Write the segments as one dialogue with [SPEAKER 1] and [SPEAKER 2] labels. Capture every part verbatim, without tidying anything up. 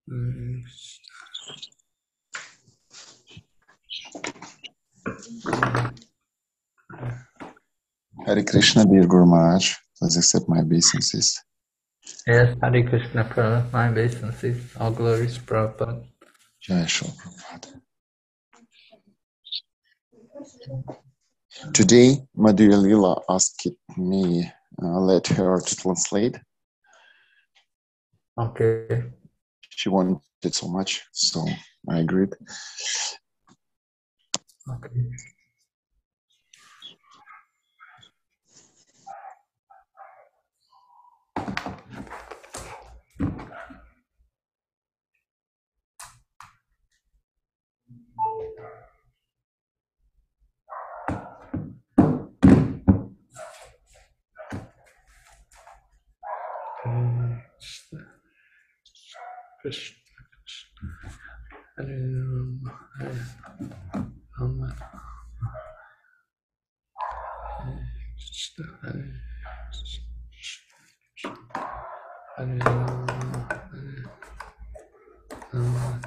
[SPEAKER 1] Hare Krishna, dear Guru Maharaj. Please accept my obeisances.
[SPEAKER 2] Yes, Hare Krishna, Prabhupada, my obeisances. All glories, Prabhupada.
[SPEAKER 1] Jai Shri Prabhupada. Today, Madhurya Lila asked me, uh, let her to translate.
[SPEAKER 2] Okay.
[SPEAKER 1] She wanted so much, so I agreed.
[SPEAKER 2] Okay. Krishna, Krishna, Hare Rama, Hare Rama, Hare Krishna, Hare Krishna, Hare Rama, Hare Rama,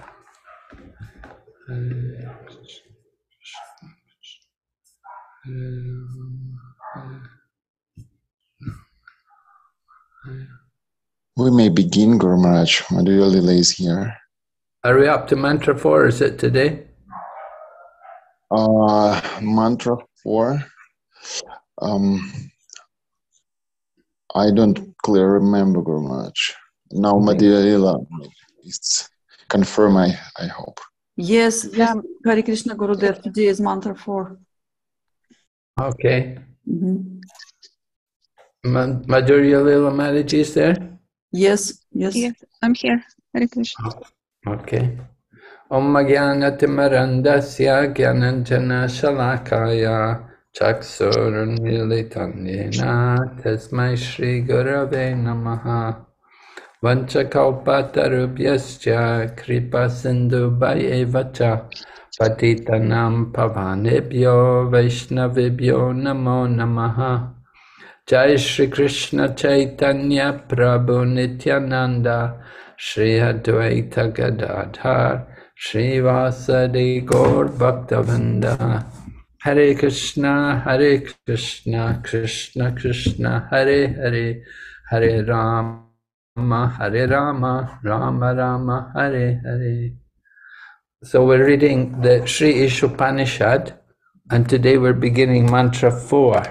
[SPEAKER 2] Hare Krishna, Hare Rama, Hare Rama.
[SPEAKER 1] We may begin, Guru Maharaj. Madhurya Lila is here.
[SPEAKER 2] Are we up to mantra four? Is it today?
[SPEAKER 1] Uh, mantra four. Um, I don't clearly remember, Guru Maharaj. Now Madhurya Lila is confirm, I, I hope.
[SPEAKER 3] Yes, yeah, Hare Krishna Gurudev. Today is mantra four.
[SPEAKER 2] Okay.
[SPEAKER 3] Mm-hmm.
[SPEAKER 2] Madhurya Lila Mataji is there?
[SPEAKER 3] Yes, yes.
[SPEAKER 4] Yes, I'm here. Hare Krishna.
[SPEAKER 2] Okay. Om Jnanatimarandasya Jnananjana Shalakaya Chaksurunmilitanyena Tasmai Shri Gurave Namaha Vanchakalpatarubhyascha Kripa Sindhu Bhayevacha Patitanam Pavanebhyo Vaishnavibhyo Namo Namaha Jai Shri Krishna Chaitanya Prabhu Nityananda Shri Advaita Gadadhar Shri Vasadi Gaur Bhaktavinda Hare Krishna Hare Krishna Krishna Krishna Hare Hare Hare Rama Hare Rama Rama Rama Hare Hare. So we're reading the Sri Ishopanishad and today we're beginning mantra four.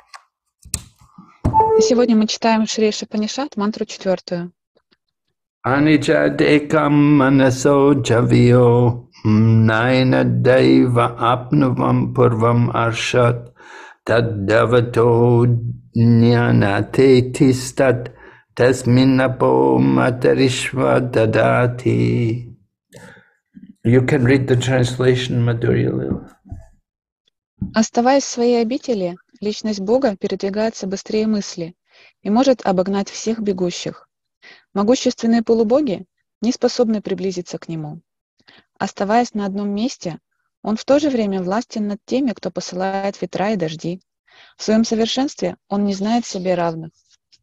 [SPEAKER 4] Сегодня мы читаем Шри Ишупанишад, мантру четвертую.
[SPEAKER 2] Anija dekam manaso javyo naina deva apnuvam purvam arshat taddavato jnanate tistat tasminapo matarishva dadati. You can read the translation, Madhurya Lila.
[SPEAKER 4] Оставаясь в своей обители, личность Бога передвигается быстрее мысли и может обогнать всех бегущих. Могущественные полубоги не способны приблизиться к Нему. Оставаясь на одном месте, Он в то же время властен над теми, кто посылает ветра и дожди. В своем совершенстве Он не знает себе равных.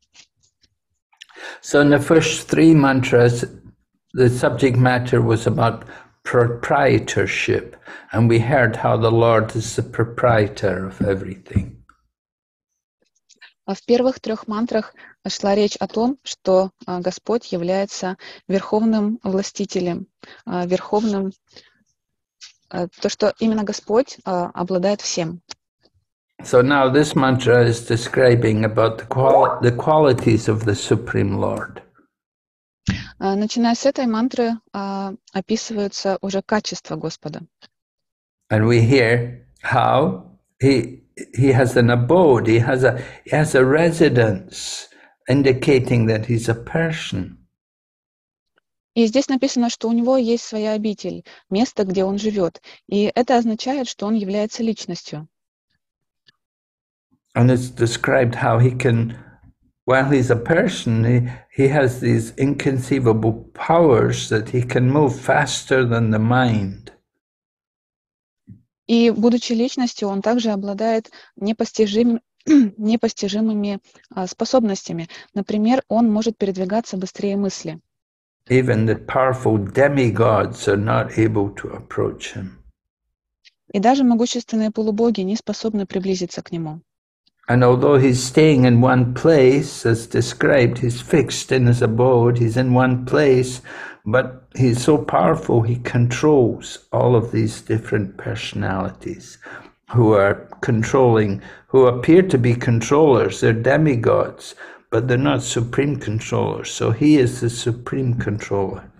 [SPEAKER 2] So in the first three mantras, the subject matter was about proprietorship, and we heard how the Lord is the proprietor of everything.
[SPEAKER 4] А в первых трех мантрах шла речь о том, что Господь является верховным властителем, верховным, то, что именно Господь обладает всем.
[SPEAKER 2] So now this mantra is describing about the, quali the qualities of the Supreme Lord.
[SPEAKER 4] Начиная с этой мантры описываются уже качества Господа.
[SPEAKER 2] And we hear how he he has an abode, he has a he has a residence, indicating that he's a person.
[SPEAKER 4] И здесь написано, что у него есть своя обитель, место, где он живет, и это означает, что он является личностью.
[SPEAKER 2] And it's described how he can, while he's a person, he, he has these inconceivable powers that he can move faster than the mind.
[SPEAKER 4] И, будучи личностью, он также обладает непостижим, непостижимыми способностями. Например, он может передвигаться быстрее мысли.
[SPEAKER 2] Even the powerful demigods are not able to approach him.
[SPEAKER 4] И даже могущественные полубоги не способны приблизиться к нему.
[SPEAKER 2] And although he's staying in one place, as described, he's fixed in his abode, he's in one place, but he's so powerful, he controls all of these different personalities who are controlling, who appear to be controllers. They're demigods, but they're not supreme controllers. So he is the supreme controller.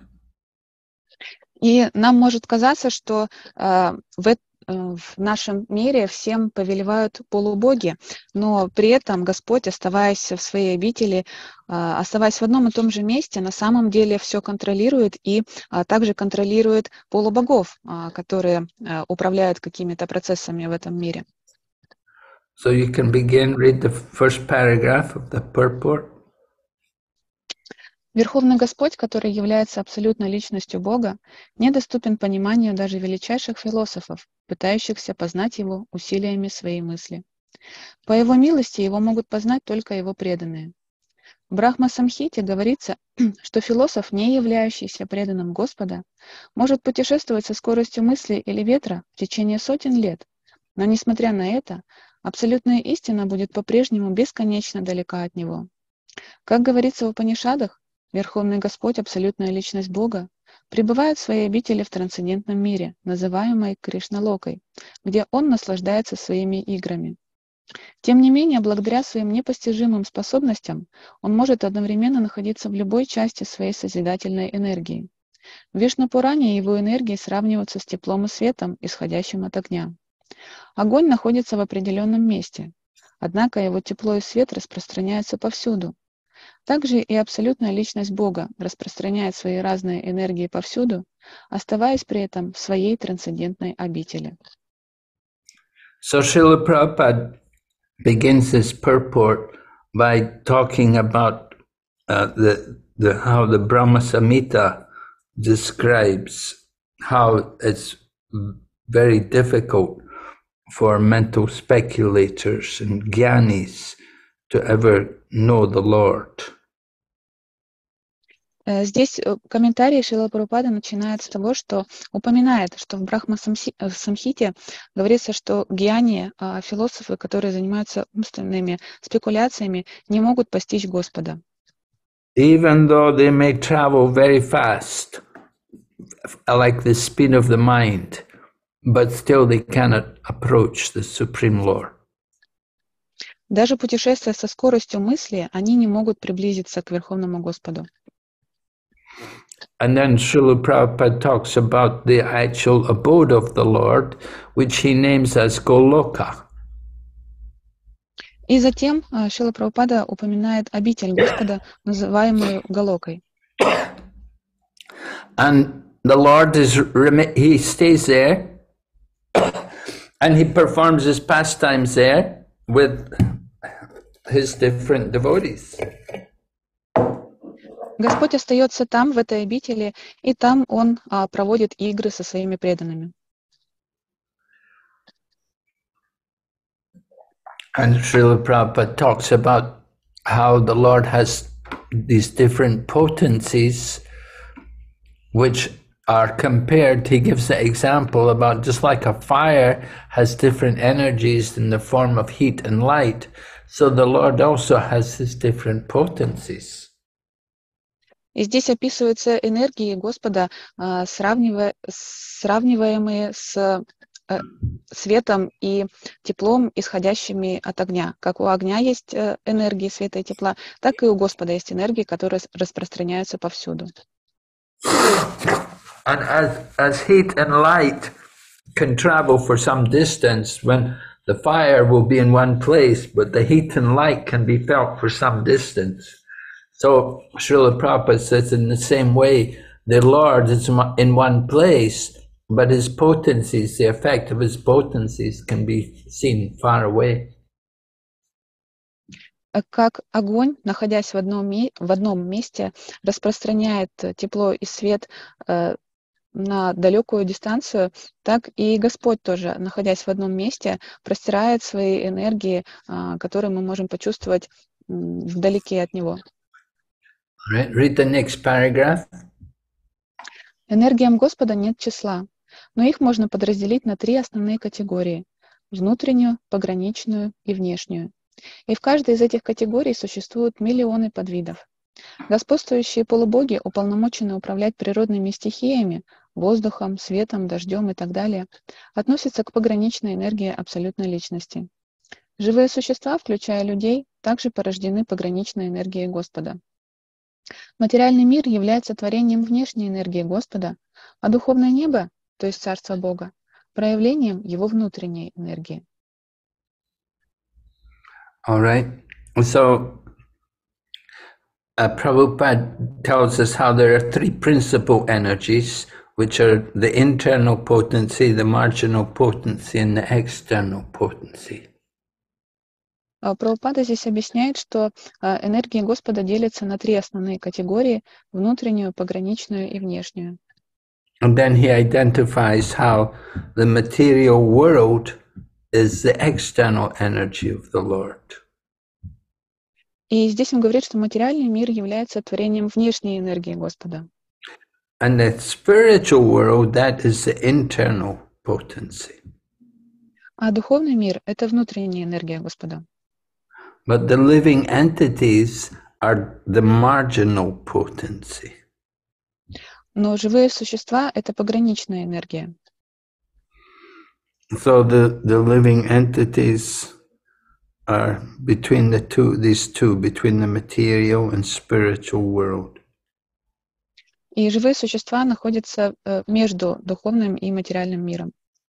[SPEAKER 4] И нам может казаться, что э, в, в нашем мире всем повелевают полубоги, но при этом Господь, оставаясь в своей обители, оставаясь в одном и том же месте, на самом деле все контролирует и также контролирует полубогов, которые управляют какими-то процессами в этом мире.
[SPEAKER 2] So you can begin, read the first paragraph of the purport.
[SPEAKER 4] Верховный Господь, который является абсолютной личностью Бога, недоступен пониманию даже величайших философов, пытающихся познать Его усилиями своей мысли. По Его милости Его могут познать только Его преданные. В Брахма-самхите говорится, что философ, не являющийся преданным Господа, может путешествовать со скоростью мысли или ветра в течение сотен лет, но, несмотря на это, абсолютная истина будет по-прежнему бесконечно далека от него. Как говорится в Упанишадах, Верховный Господь, абсолютная личность Бога, пребывает в своей обители в трансцендентном мире, называемой Кришна-локой, где Он наслаждается своими играми. Тем не менее, благодаря своим непостижимым способностям, Он может одновременно находиться в любой части своей созидательной энергии. В Вишну-Пуране Его энергии сравниваются с теплом и светом, исходящим от огня. Огонь находится в определенном месте, однако его тепло и свет распространяются повсюду. Также и абсолютная личность Бога распространяет свои разные энергии повсюду, оставаясь при этом в своей трансцендентной обители.
[SPEAKER 2] So Srila Prabhupada begins this purport by talking about uh, the, the, how the Brahma Samhita describes how it's very difficult for mental speculators and jnanis to ever know the Lord.
[SPEAKER 4] Здесь комментарий Шрила Прабхупады начинает с того, что упоминает, что в Брахма-самхите говорится, что гьяни, философы, которые занимаются умственными спекуляциями, не могут постичь Господа.
[SPEAKER 2] Even though they may travel very fast, like the speed of the mind, but still they cannot approach the Supreme Lord.
[SPEAKER 4] Даже путешествуя со скоростью мысли, они не могут приблизиться к Верховному Господу.
[SPEAKER 2] And then Srila Prabhupada talks about the actual abode of the Lord, which he names as Goloka.
[SPEAKER 4] И затем Шрила Прабхупада упоминает обитель Господа, называемую Галокой.
[SPEAKER 2] And the Lord is, he stays there, and he performs his pastimes there with his different devotees.
[SPEAKER 4] Господь остается там, в этой обители, и там Он а, проводит игры со своими преданными.
[SPEAKER 2] And Srila Prabhupada talks about how the Lord has these different potencies which are compared. He gives the example about just like a fire has different energies in the form of heat and light, so the Lord also has his different potencies.
[SPEAKER 4] И здесь описываются энергии Господа, а, сравнивая, сравниваемые с а, светом и теплом, исходящими от огня. Как у огня есть энергии света и тепла, так и у Господа есть энергии, которые распространяются повсюду.
[SPEAKER 2] And as, as heat and light can travel for some distance, when the fire will be in one place, but the heat and light can be felt for some distance. So Srila Prabhupada says in the same way, the Lord is in one place, but his potencies, the effect of his potencies can be seen far away.
[SPEAKER 4] Как огонь, находясь в одном, в одном месте, распространяет тепло и свет э, на далекую дистанцию, так и Господь тоже, находясь в одном месте, простирает свои энергии, э, которые мы можем почувствовать э, вдалеке от Него.
[SPEAKER 2] Right. Read the next paragraph.
[SPEAKER 4] Энергиям Господа нет числа, но их можно подразделить на три основные категории – внутреннюю, пограничную и внешнюю. И в каждой из этих категорий существуют миллионы подвидов. Господствующие полубоги, уполномоченные управлять природными стихиями, воздухом, светом, дождем и так далее, относятся к пограничной энергии абсолютной личности. Живые существа, включая людей, также порождены пограничной энергией Господа. Материальный мир является творением внешней энергии Господа, а духовное небо, то есть Царство Бога, проявлением Его внутренней энергии.
[SPEAKER 2] All right. So, uh, Prabhupada tells us how there are three principal energies, which are the internal potency, the marginal potency, and the external potency.
[SPEAKER 4] Прабхупада здесь объясняет, что энергии Господа делятся на три основные категории – внутреннюю, пограничную и внешнюю.
[SPEAKER 2] And then he identifies how the material world is the external energy of the Lord.
[SPEAKER 4] И здесь он говорит, что материальный мир является творением внешней энергии Господа.
[SPEAKER 2] And the spiritual world, that is the internal potency.
[SPEAKER 4] А духовный мир – это внутренняя энергия Господа.
[SPEAKER 2] But the living entities are the marginal potency.
[SPEAKER 4] Но живые существа – это пограничная энергия.
[SPEAKER 2] So the, the living entities are between the two, these two, between the material and spiritual world.
[SPEAKER 4] И живые существа находятся между духовным и материальным миром.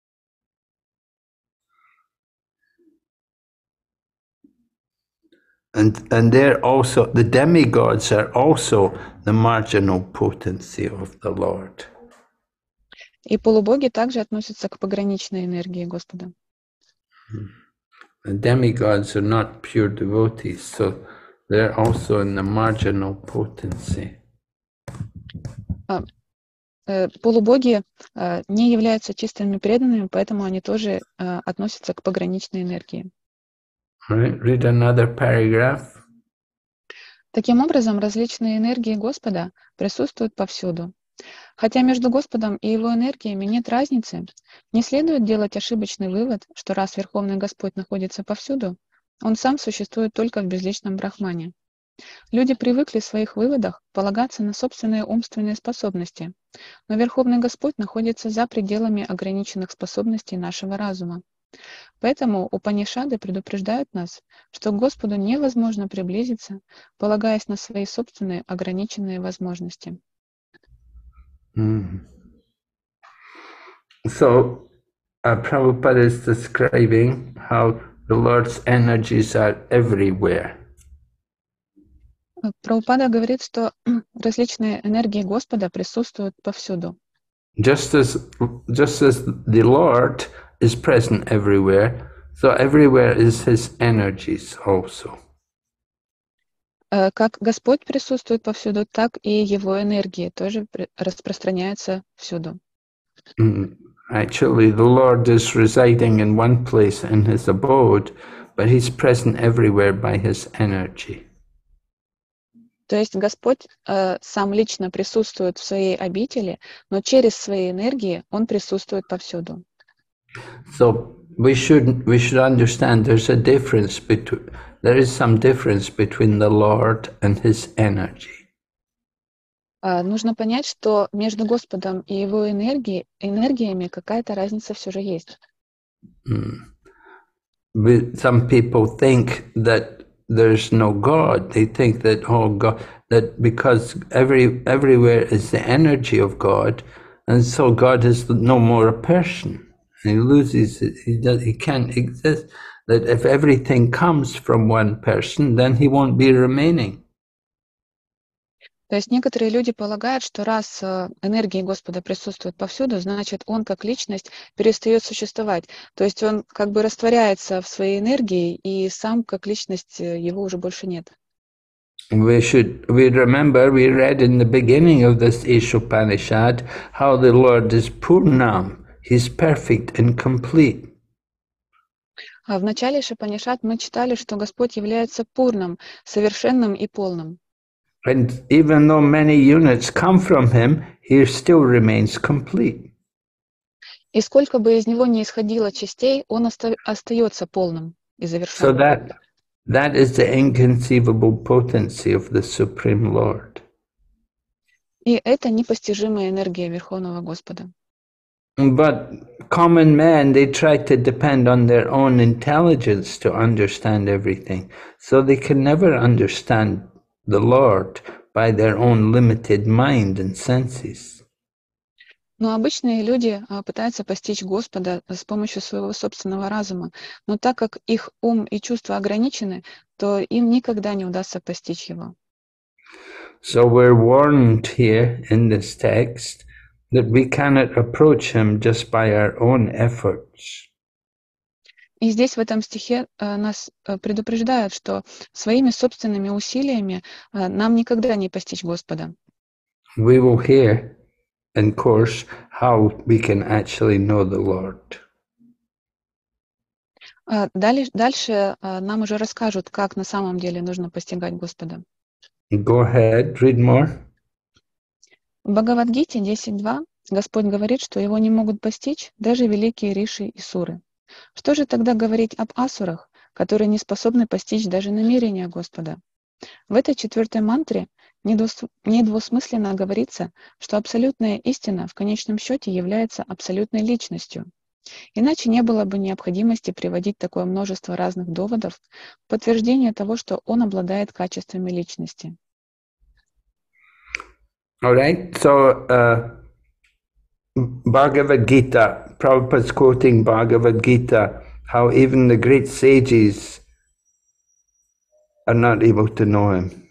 [SPEAKER 2] And, and they're also, the demigods are also the marginal potency of the Lord.
[SPEAKER 4] И полубоги также относятся к пограничной энергии Господа.
[SPEAKER 2] The demigods are not pure devotees, so they're also in the marginal potency.
[SPEAKER 4] А, э, полубоги э, не являются чистыми преданными, поэтому они тоже э, относятся к пограничной энергии.
[SPEAKER 2] Right? Read another paragraph.
[SPEAKER 4] Таким образом, различные энергии Господа присутствуют повсюду. Хотя между Господом и Его энергиями нет разницы, не следует делать ошибочный вывод, что раз Верховный Господь находится повсюду, Он сам существует только в безличном Брахмане. Люди привыкли в своих выводах полагаться на собственные умственные способности, но Верховный Господь находится за пределами ограниченных способностей нашего разума. Поэтому Упанишады предупреждают нас, что к Господу невозможно приблизиться, полагаясь на свои собственные ограниченные возможности.
[SPEAKER 2] Mm. So, uh, Prabhupada is describing how the Lord's energies are everywhere.
[SPEAKER 4] Прабхупада говорит, что различные энергии Господа присутствуют повсюду.
[SPEAKER 2] Just as, just as the Lord is present everywhere, so everywhere is His energies also.
[SPEAKER 4] Как Господь присутствует повсюду, так и Его энергии тоже распространяются всюду.
[SPEAKER 2] Mm. Actually, the Lord is residing in one place in His abode, but He's present everywhere by His energy.
[SPEAKER 4] То есть Господь э, сам лично присутствует в своей обители, но через свои энергии Он присутствует повсюду.
[SPEAKER 2] So we should we should understand there's a difference between there is some difference between the Lord and His energy.
[SPEAKER 4] Uh, нужно понять, что между Господом и Его энергией, энергиями какая-то разница все же есть.
[SPEAKER 2] Mm. But some people think that there's no God. They think that oh God, that because every everywhere is the energy of God, and so God is no more a person. He loses it. He does. He can't exist. That if everything comes from one person, then he won't be remaining.
[SPEAKER 4] То есть некоторые люди полагают, что раз энергии Господа присутствуют повсюду, значит, Он как личность перестает существовать. То есть Он как бы растворяется в своей энергии, и сам как личность Его уже больше нет.
[SPEAKER 2] We should we remember we read in the beginning of this Ishopanishad how the Lord is Purnam. He's perfect and complete.
[SPEAKER 4] А в начале Шапанишат мы читали, что Господь является Пурном, совершенным и полным.
[SPEAKER 2] And even though many units come from him, he still remains complete.
[SPEAKER 4] И сколько бы из него ни исходило частей, он оста- остается полным и
[SPEAKER 2] So
[SPEAKER 4] завершенным.
[SPEAKER 2] that that is the inconceivable potency of the Supreme Lord.
[SPEAKER 4] И это непостижимая энергия Верховного Господа.
[SPEAKER 2] But common men, they try to depend on their own intelligence to understand everything. So they can never understand the Lord by their own limited mind and senses.
[SPEAKER 4] Но обычные люди а, пытаются постичь Господа с помощью своего собственного разума. Но так как их ум и чувства ограничены, то им никогда не удастся постичь Его.
[SPEAKER 2] So we're warned here in this text that we cannot approach him just by our own efforts.
[SPEAKER 4] И здесь в этом стихе а, нас а, предупреждают, что своими собственными усилиями а, нам никогда не постичь Господа.
[SPEAKER 2] We will hear in course how we can actually know the Lord.
[SPEAKER 4] А, дали- Дальше а, нам уже расскажут, как на самом деле нужно постигать Господа.
[SPEAKER 2] Go ahead, read more.
[SPEAKER 4] В Бхагавад-гите десять два Господь говорит, что его не могут постичь даже великие риши и суры. Что же тогда говорить об асурах, которые не способны постичь даже намерения Господа? В этой четвертой мантре недвус- недвусмысленно говорится, что абсолютная истина в конечном счете является абсолютной личностью. Иначе не было бы необходимости приводить такое множество разных доводов в подтверждение того, что он обладает качествами личности.
[SPEAKER 2] All right, so uh, Bhagavad Gita, Prabhupada's quoting Bhagavad Gita, how even the great sages are not able to know him.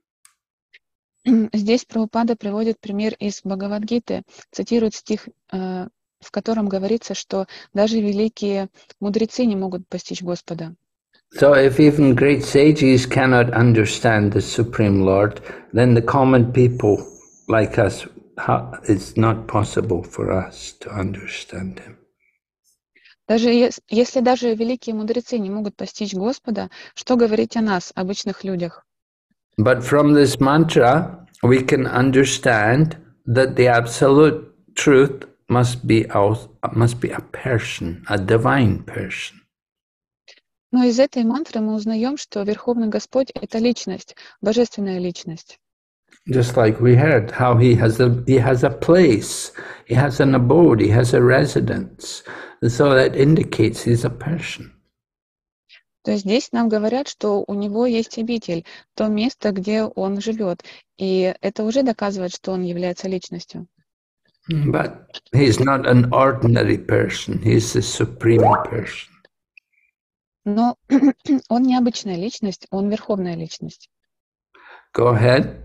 [SPEAKER 4] Здесь Прабхупада приводит пример из Бхагавад-гиты, цитирует стих, э, в котором говорится, что даже великие мудрецы не могут постичь Господа.
[SPEAKER 2] So if even great sages cannot understand the Supreme Lord, then the common people like us, how, it's not possible for us to understand him.
[SPEAKER 4] Даже ес- если даже великие мудрецы не могут постичь Господа, что говорить о нас, обычных людях?
[SPEAKER 2] But from this mantra, we can understand that the absolute truth must be out, must be a person, a divine person.
[SPEAKER 4] Но из этой мантры мы узнаем, что Верховный Господь — это личность, божественная личность.
[SPEAKER 2] Just like we heard, how he has a he has a place, he has an abode, he has a residence, and so that indicates he's a person.
[SPEAKER 4] То есть здесь нам говорят, что у него есть обитель, то место, где он живет, и это уже доказывает, что он является личностью.
[SPEAKER 2] But he's not an ordinary person, he's the supreme person.
[SPEAKER 4] Но он не обычная личность, он верховная личность.
[SPEAKER 2] Go ahead.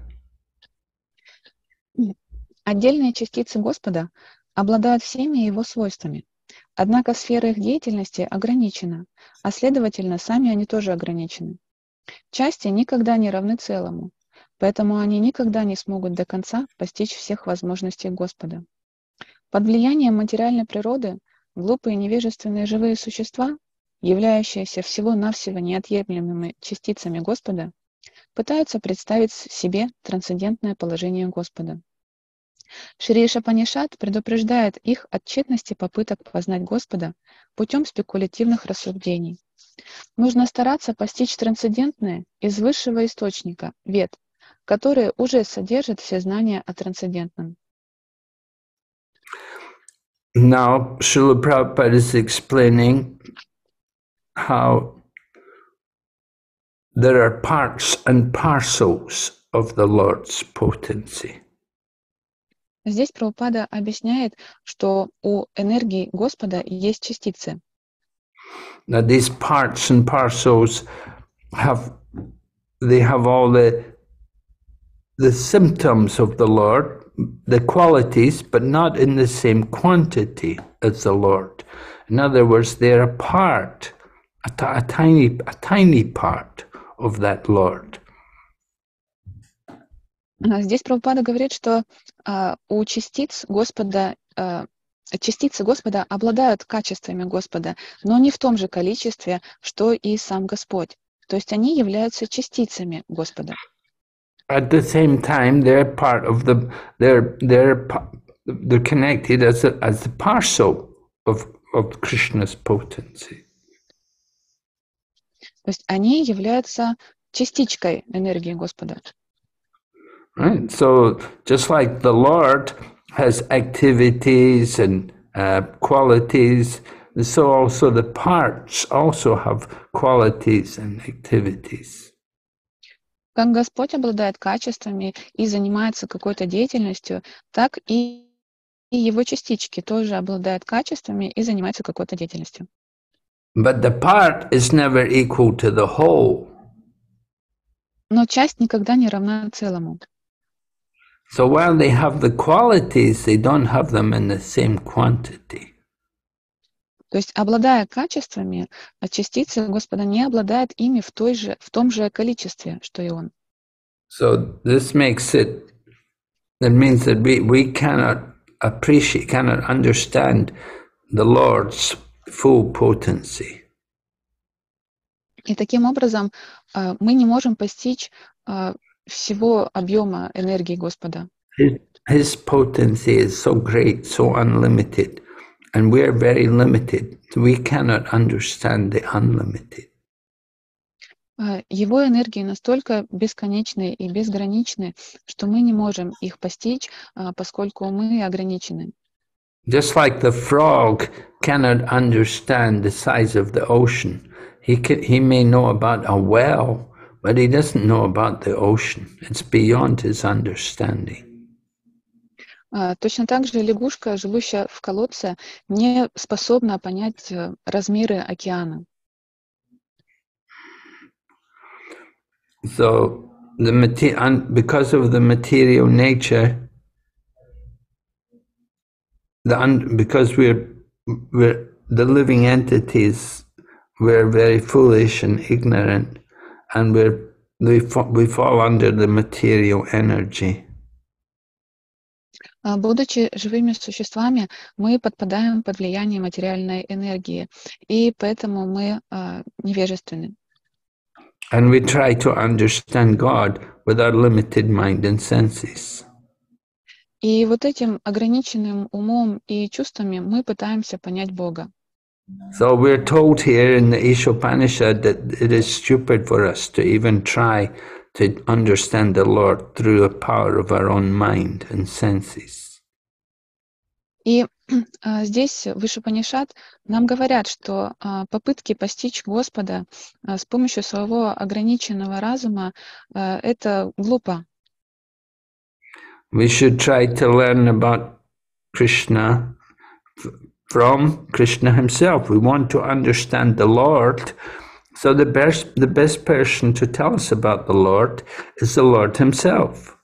[SPEAKER 4] Отдельные частицы Господа обладают всеми его свойствами, однако сфера их деятельности ограничена, а следовательно, сами они тоже ограничены. Части никогда не равны целому, поэтому они никогда не смогут до конца постичь всех возможностей Господа. Под влиянием материальной природы глупые невежественные живые существа, являющиеся всего-навсего неотъемлемыми частицами Господа, пытаются представить себе трансцендентное положение Господа. Шри Ишапанишад предупреждает их от тщетности попыток познать Господа путем спекулятивных рассуждений. Нужно стараться постичь трансцендентное из высшего источника, вед, которые уже содержат все знания о трансцендентном.
[SPEAKER 2] Now, Srila Prabhupada is explaining how there are parts and parcels of the Lord's potency.
[SPEAKER 4] Здесь Прабхупада объясняет, что у энергии Господа есть частицы.
[SPEAKER 2] Now, these parts and parcels have they have all the the symptoms of the Lord, the qualities, but not in the same quantity as the Lord. In other words, they're a part, a, t- a tiny, a tiny part of that Lord.
[SPEAKER 4] А, Здесь Прабхупада говорит, что а, у частиц Господа, а, частицы Господа обладают качествами Господа, но не в том же количестве, что и сам Господь. То есть они являются частицами Господа.
[SPEAKER 2] at the same time, they're part of the, they're, they're, they're connected as a, as the parcel of, of Krishna's potency.
[SPEAKER 4] То есть они являются частичкой энергии Господа.
[SPEAKER 2] Right? So just like the Lord has activities and uh, qualities, so also the parts also have qualities and activities.
[SPEAKER 4] Как Господь обладает качествами и занимается какой-то деятельностью, так и и его частички тоже обладают качествами и занимаются какой-то деятельностью.
[SPEAKER 2] But the part is never equal to the whole.
[SPEAKER 4] Но часть никогда не равна целому.
[SPEAKER 2] So while they have the qualities, they don't have them in the same quantity.
[SPEAKER 4] То есть, обладая качествами, частицы Господа не обладают ими в, той же, в том же количестве, что и Он.
[SPEAKER 2] So this makes it, that means that we, we cannot appreciate, cannot understand the Lord's full potency.
[SPEAKER 4] И таким образом мы не можем постичь всего объема энергии Господа.
[SPEAKER 2] His, his potency is so great, so unlimited, and we are very limited. We cannot understand the unlimited.
[SPEAKER 4] Его энергии настолько бесконечны и безграничны, что мы не можем их постичь, поскольку мы ограничены.
[SPEAKER 2] Just like the frog cannot understand the size of the ocean. He can, he may know about a well, but he doesn't know about the ocean. It's beyond his understanding.
[SPEAKER 4] Точно так же лягушка, живущая в колодце, не способна понять размеры океана.
[SPEAKER 2] So, the mater- because of the material nature, the un- because we're we're the living entities, we're very foolish and ignorant, and we're we fa- we fall under the material energy.
[SPEAKER 4] Будучи живыми существами, мы подпадаем под влияние материальной энергии, и поэтому мы uh, невежественны.
[SPEAKER 2] And we try to understand God with our limited mind and senses.
[SPEAKER 4] И вот этим ограниченным умом и чувствами мы пытаемся понять Бога.
[SPEAKER 2] So we're told here in the Ishopanishad that it is stupid for us to even try to understand the Lord through the power of our own mind and senses.
[SPEAKER 4] И uh, здесь, в Ишупанишад, нам говорят, что uh, попытки постичь Господа uh, с помощью своего ограниченного разума uh, это глупо.
[SPEAKER 2] We should try to learn about Krishna from Krishna himself. We want to understand the Lord. So the best, the best person to tell us about the Lord is the Lord himself.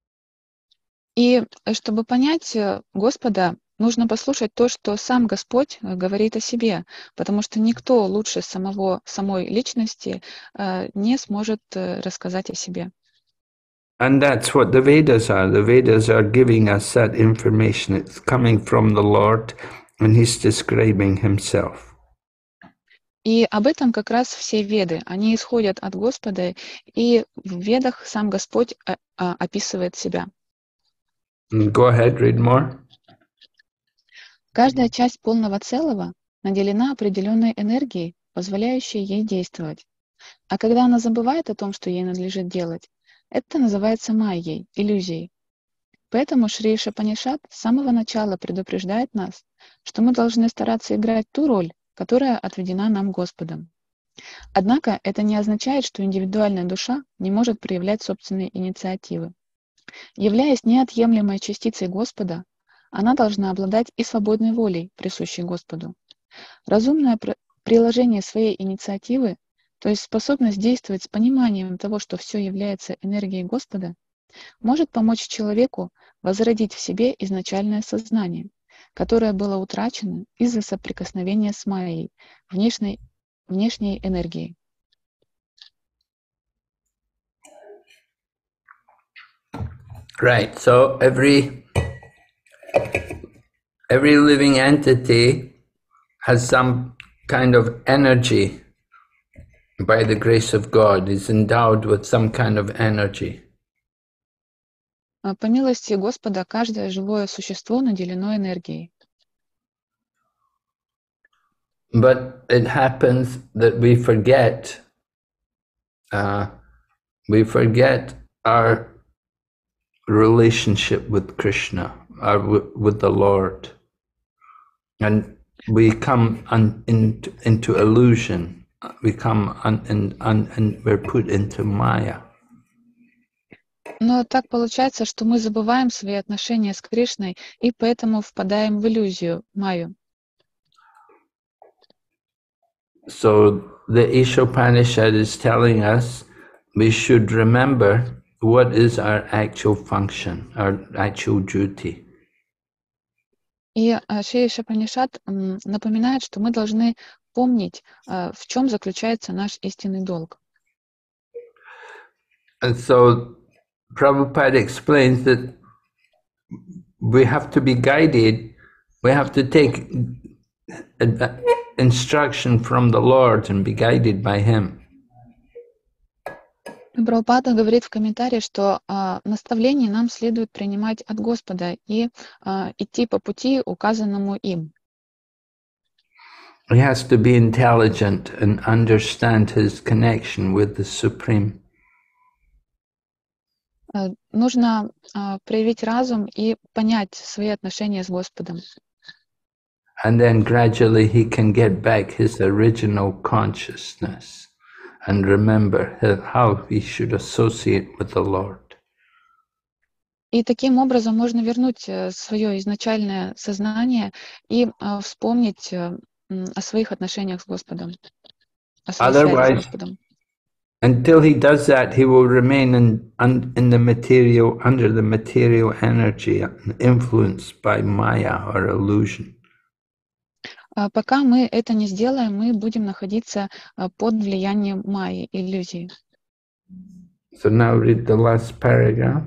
[SPEAKER 4] И чтобы понять Господа, нужно послушать то, что сам Господь говорит о себе, потому что никто лучше самого, самой личности не сможет рассказать о себе.
[SPEAKER 2] And that's what the Vedas are. The Vedas are giving us that information. It's coming from the Lord, and He's describing Himself.
[SPEAKER 4] И об этом как раз все Веды. Они исходят от Господа, и в Ведах сам Господь описывает себя.
[SPEAKER 2] Go ahead, read more.
[SPEAKER 4] Каждая часть полного целого наделена определенной энергией, позволяющей ей действовать. А когда она забывает о том, что ей надлежит делать, это называется майей, иллюзией. Поэтому Шри Ишупанишад с самого начала предупреждает нас, что мы должны стараться играть ту роль, которая отведена нам Господом. Однако это не означает, что индивидуальная душа не может проявлять собственные инициативы. Являясь неотъемлемой частицей Господа, она должна обладать и свободной волей, присущей Господу. Разумное приложение своей инициативы, то есть способность действовать с пониманием того, что все является энергией Господа, может помочь человеку возродить в себе изначальное сознание, которое было утрачено из-за соприкосновения с майей, внешней, внешней энергией.
[SPEAKER 2] Right, so every every living entity has some kind of energy by the grace of God, is endowed with some kind of energy.
[SPEAKER 4] По милости Господа каждое живое существо наделено энергией.
[SPEAKER 2] But it happens that we forget, uh, we forget our relationship with Krishna, or with the Lord, and we come un, in, into illusion. We come un, in, un, and we're put into Maya.
[SPEAKER 4] Но так получается, что мы забываем свои отношения с Кришной и поэтому впадаем в иллюзию, Майю.
[SPEAKER 2] So the Ishopanishad is telling us we should remember what is our actual function, our actual duty.
[SPEAKER 4] И Шри Ишопанишад напоминает, что мы должны помнить, в чем заключается наш истинный долг.
[SPEAKER 2] And so Prabhupada explains that we have to be guided, we have to take instruction from the Lord and be guided by Him.
[SPEAKER 4] Прабхупада говорит в комментарии, что а, наставления нам следует принимать от Господа и а, идти по пути, указанному им.
[SPEAKER 2] He has to be intelligent and understand his connection with the Supreme.
[SPEAKER 4] А, нужно а, проявить разум и понять свои отношения с Господом.
[SPEAKER 2] And then gradually he can get back his original consciousness and remember how he should associate with the Lord.
[SPEAKER 4] И таким образом можно вернуть свое изначальное сознание и а, вспомнить а, о своих отношениях с Господом, о своей связи с Господом.
[SPEAKER 2] Until he does that, he will remain in, in the material, under the material energy, influenced by Maya or illusion.
[SPEAKER 4] Пока мы это не сделаем, мы будем находиться под влиянием майи, иллюзии.
[SPEAKER 2] So now read the last paragraph.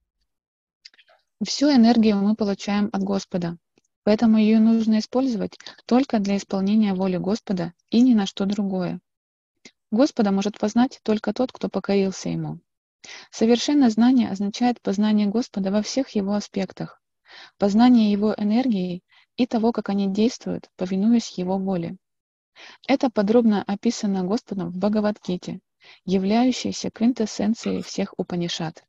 [SPEAKER 4] Всю энергию мы получаем от Господа, поэтому ее нужно использовать только для исполнения воли Господа и ни на что другое. Господа может познать только тот, кто покорился Ему. Совершенное знание означает познание Господа во всех Его аспектах, познание Его энергии и того, как они действуют, повинуясь Его воле. Это подробно описано Господом в Бхагавад-гите, являющейся квинтэссенцией всех Упанишад.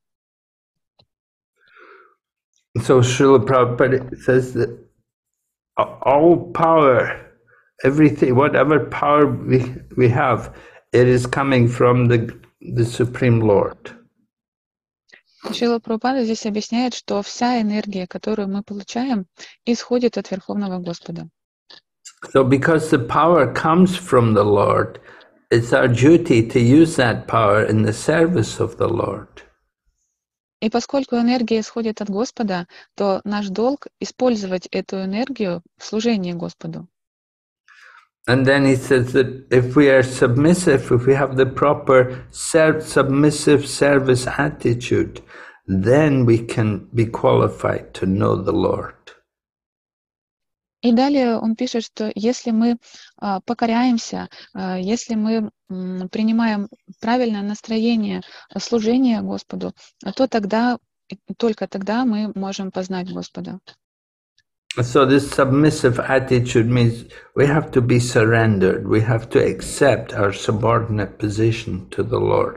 [SPEAKER 2] So Srila Prabhupada says that all power, everything, whatever power we, we have, it is coming from the, the Supreme Lord.
[SPEAKER 4] Шрила Прабхупада здесь объясняет, что вся энергия, которую мы получаем, исходит от Верховного Господа.
[SPEAKER 2] So because the power comes from the Lord, it's our duty to use that power in the service of the Lord.
[SPEAKER 4] И поскольку энергия исходит от Господа, то наш долг использовать эту энергию в служении Господу.
[SPEAKER 2] And then he says that if we are submissive, if we have the proper submissive service attitude, then we can be qualified to know the Lord.
[SPEAKER 4] И далее он пишет, что если мы а, покоряемся, а, если мы м, принимаем правильное настроение служения Господу, то тогда, только тогда мы можем познать Господа.
[SPEAKER 2] So this submissive attitude means we have to be surrendered. We have to accept our subordinate position to the Lord.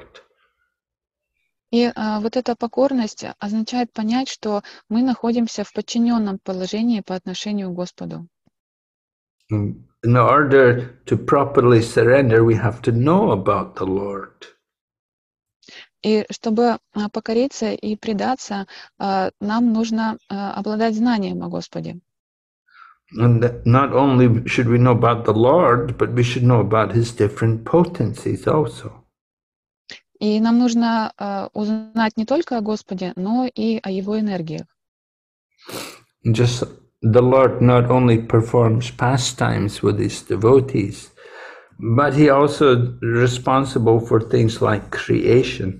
[SPEAKER 4] И а, вот эта покорность означает понять, что мы находимся в подчиненном положении по отношению к Господу.
[SPEAKER 2] In order to properly surrender, we have to know about the Lord.
[SPEAKER 4] И чтобы а, покориться и предаться, а, нам нужно а, обладать знанием о Господе.
[SPEAKER 2] And not only should we know about the Lord, but we should know about His different potencies also.
[SPEAKER 4] И нам нужно uh, узнать не только о Господе, но и о Его энергиях.
[SPEAKER 2] Just the Lord not only performs pastimes with His devotees, but He also responsible for things like creation.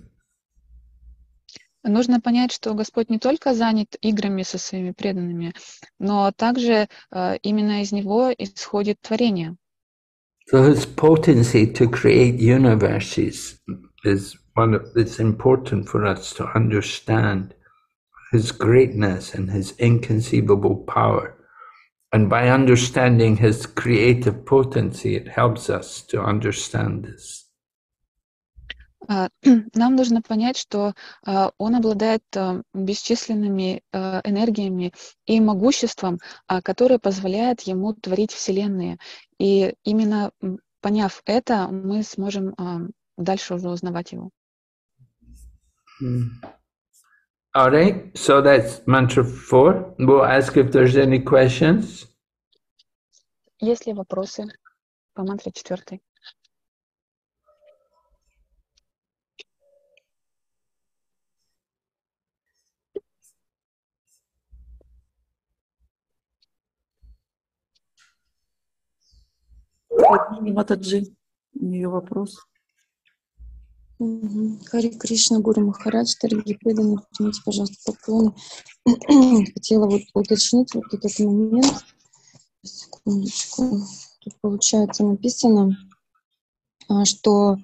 [SPEAKER 4] Нужно понять, что Господь не только занят играми со своими преданными, но также uh, именно из Него исходит творение.
[SPEAKER 2] So His potency to create universes is one of, it's important for us to understand his greatness and his inconceivable power. And by understanding his creative potency, it helps us to understand this.
[SPEAKER 4] Нам нужно понять, что он обладает бесчисленными энергиями и могуществом, которое позволяет ему творить вселенные. И именно поняв это, мы сможем дальше уже узнавать его.
[SPEAKER 2] All right, so that's mantra four. We'll ask if there's any questions.
[SPEAKER 4] Есть ли вопросы по мантре четвертой?
[SPEAKER 3] Матаджи, у нее вопрос.
[SPEAKER 5] Хари Кришна, Гуру Махарадж, дорогие преданные, примите, пожалуйста, поклоны. Хотела вот уточнить вот этот момент. Секундочку. Тут, получается, написано, что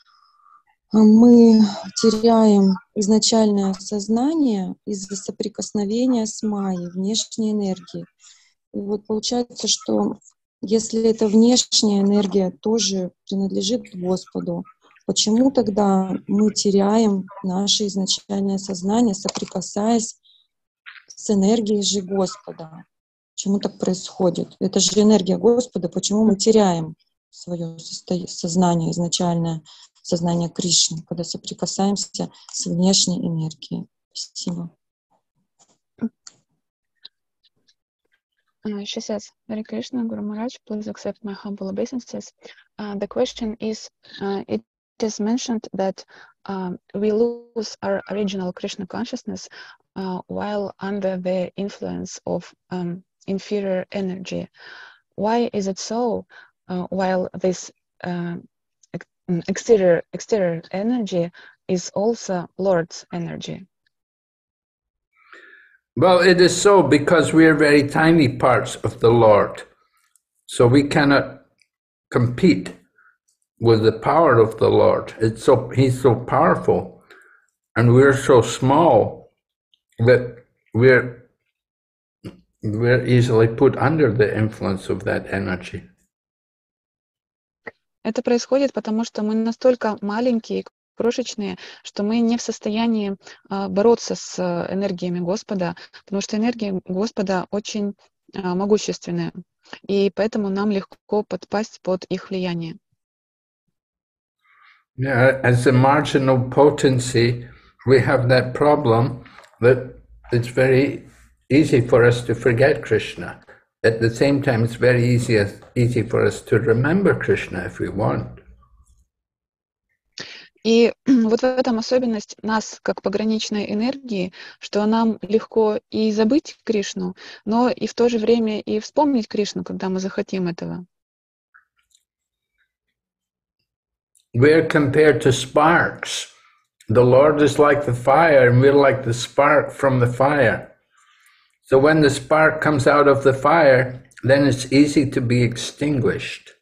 [SPEAKER 5] мы теряем изначальное сознание из-за соприкосновения с майей, внешней энергией. И вот получается, что если эта внешняя энергия тоже принадлежит Господу, почему тогда мы теряем наше изначальное сознание, соприкасаясь с энергией же Господа? Почему так происходит? Это же энергия Господа, почему мы теряем свое сознание, изначальное сознание Кришны, когда соприкасаемся с внешней энергией? Спасибо.
[SPEAKER 4] Uh, she says, Hare Krishna, Guru Maharaj, please accept my humble obeisances. Uh, the question is, uh, it is mentioned that um, we lose our original Krishna consciousness uh, while under the influence of um, inferior energy. Why is it so? Uh, while this uh, exterior, exterior energy is also Lord's energy?
[SPEAKER 2] Well, it is so because we are very tiny parts of the Lord. So we cannot compete with the power of the Lord. It's so, he's so powerful, and we're so small that we're, we're easily put under the influence of that energy.
[SPEAKER 4] Это происходит потому, что мы настолько маленькие, крошечные, что мы не в состоянии uh, бороться с uh, энергиями Господа, потому что энергия Господа очень uh, могущественная, и поэтому нам легко подпасть под их влияние.
[SPEAKER 2] Yeah, as a marginal potency, we have that problem that it's very easy for us to forget Krishna. At the same time, it's very easy, easy for us to remember Krishna if we want.
[SPEAKER 4] И вот в этом особенность нас, как пограничной энергии, что нам легко и забыть Кришну, но и в то же время и вспомнить Кришну, когда мы захотим этого.
[SPEAKER 2] We're compared to sparks. The Lord is like the fire, and we're like the spark from the fire. So when the spark comes out of the fire, then it's easy to be extinguished.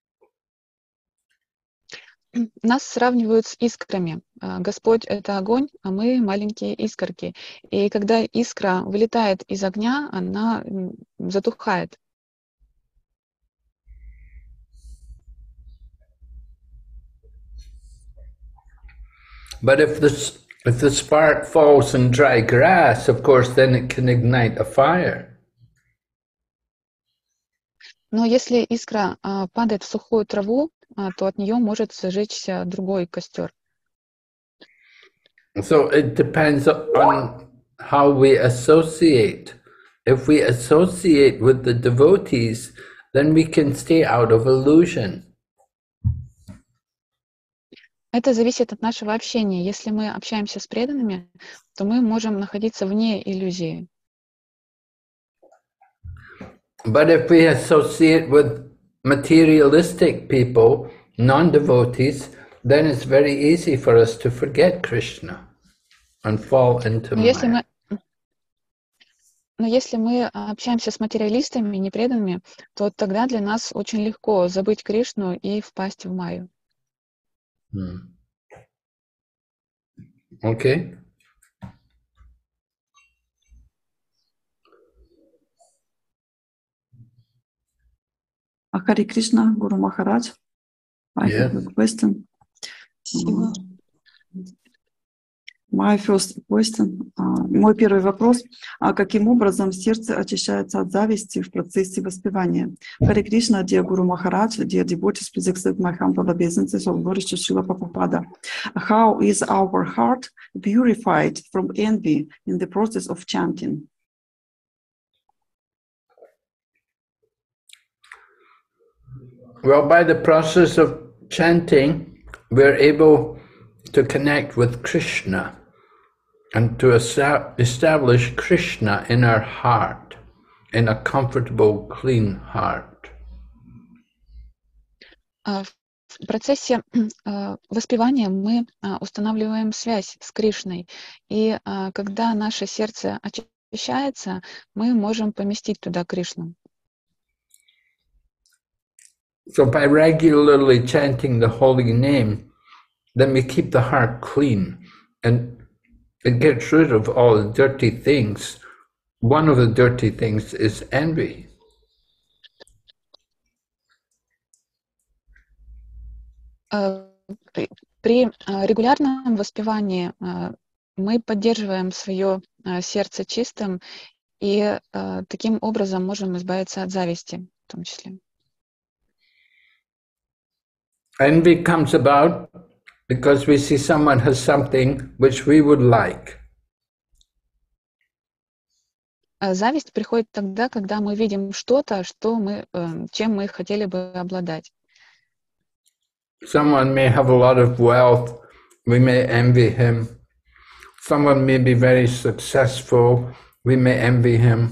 [SPEAKER 4] Нас сравнивают с искрами. Господь — это огонь, а мы — маленькие искорки. И когда искра вылетает из огня, она затухает.
[SPEAKER 2] But if the, if the spark falls in dry grass, of course, then it can ignite a fire.
[SPEAKER 4] Но если искра а, падает в сухую траву, а, то от нее может зажечься другой костер.
[SPEAKER 2] So it depends on how we associate. If we associate with the devotees, then we can stay out of illusion.
[SPEAKER 4] Это зависит от нашего общения. Если мы общаемся с преданными, то мы можем находиться вне иллюзии.
[SPEAKER 2] But if we associate with materialistic people, non-devotees, then it's very easy for us to forget Krishna and fall into
[SPEAKER 4] Но если
[SPEAKER 2] Maya.
[SPEAKER 4] мы, но если мы общаемся с материалистами, непреданными, то тогда для нас очень легко забыть Кришну и впасть в Майю.
[SPEAKER 2] Hmm. Okay.
[SPEAKER 3] Хари Кришна, Гуру Махарадж. I
[SPEAKER 2] Yeah.
[SPEAKER 3] have a question.
[SPEAKER 5] Спасибо.
[SPEAKER 3] My first question. Uh, Мой первый вопрос. А каким образом сердце очищается от зависти в процессе воспевания? Хари Кришна, dear Guru Maharaj, dear devotees, please accept my humble obeisances of Lord Srila Prabhupada. How is our heart purified from envy in the process of chanting?
[SPEAKER 2] Well, by the process of chanting, we're able to connect with Krishna and to establish Krishna in our heart, in a comfortable, clean heart.
[SPEAKER 4] В процессе воспевания мы устанавливаем связь с Кришной, и когда наше сердце очищается, мы можем поместить туда Кришну.
[SPEAKER 2] So by regularly chanting the holy name, then we keep the heart clean, and it gets rid of all the dirty things. One of the dirty things is envy.
[SPEAKER 4] При регулярном воспевании мы поддерживаем свое сердце чистым и таким образом можем избавиться от зависти в том числе.
[SPEAKER 2] Envy comes about because we see someone has something which we would like.
[SPEAKER 4] Зависть приходит тогда, когда мы видим что-то, что мы, чем мы хотели бы обладать.
[SPEAKER 2] Someone may have a lot of wealth, we may envy him. Someone may be very successful, we may envy him.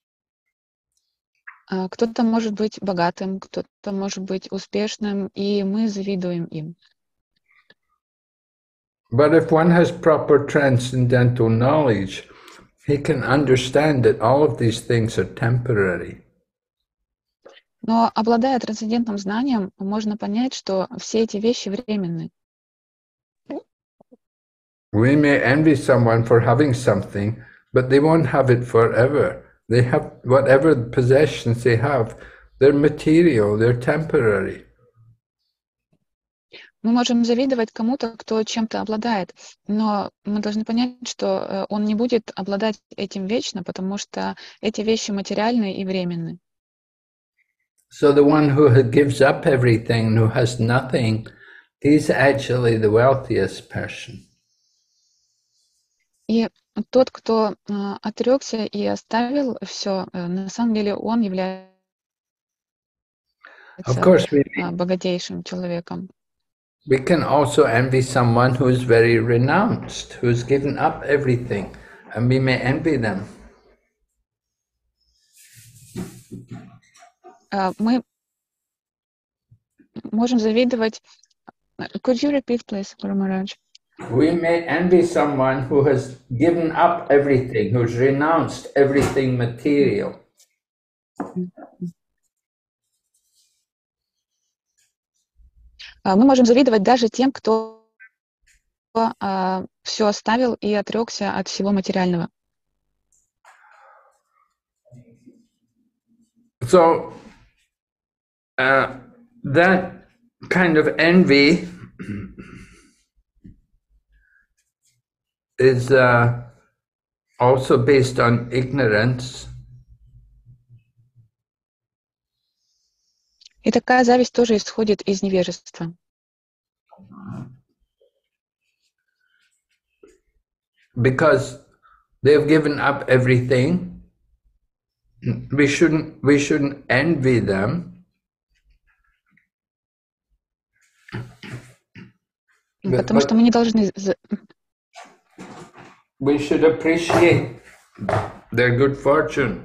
[SPEAKER 4] Кто-то может быть богатым, кто-то может быть успешным, и мы завидуем им.
[SPEAKER 2] But if one has proper transcendental knowledge, he can understand that all of these things are temporary.
[SPEAKER 4] Но, обладая трансцендентным знанием, можно понять, что все эти вещи временны.
[SPEAKER 2] We may envy someone for having something, but they won't have it forever. They have whatever possessions they have, they're material, they're temporary.
[SPEAKER 4] Мы можем завидовать кому-то, кто чем-то обладает, но мы должны понять, что он не будет обладать этим вечно, потому что эти вещи материальны и временны.
[SPEAKER 2] So the one who gives up everything, who has nothing, he's actually the wealthiest person.
[SPEAKER 4] И тот, кто отрекся и оставил все, на самом деле он является богатейшим человеком.
[SPEAKER 2] We can also envy someone who is very renounced, who's given up everything, and we may envy them.
[SPEAKER 4] Мы можем завидовать. Could you repeat, please, Guru Maharaj?
[SPEAKER 2] We may envy someone who has given up everything, who's renounced everything material.
[SPEAKER 4] Мы можем завидовать даже тем, кто uh, все оставил и отрекся от всего материального.
[SPEAKER 2] So uh, that kind of envy is uh, also based on ignorance.
[SPEAKER 4] И такая зависть тоже исходит из невежества.
[SPEAKER 2] Because they've given up everything, we shouldn't we shouldn't envy them.
[SPEAKER 4] Потому что мы не должны.
[SPEAKER 2] We should appreciate their good fortune.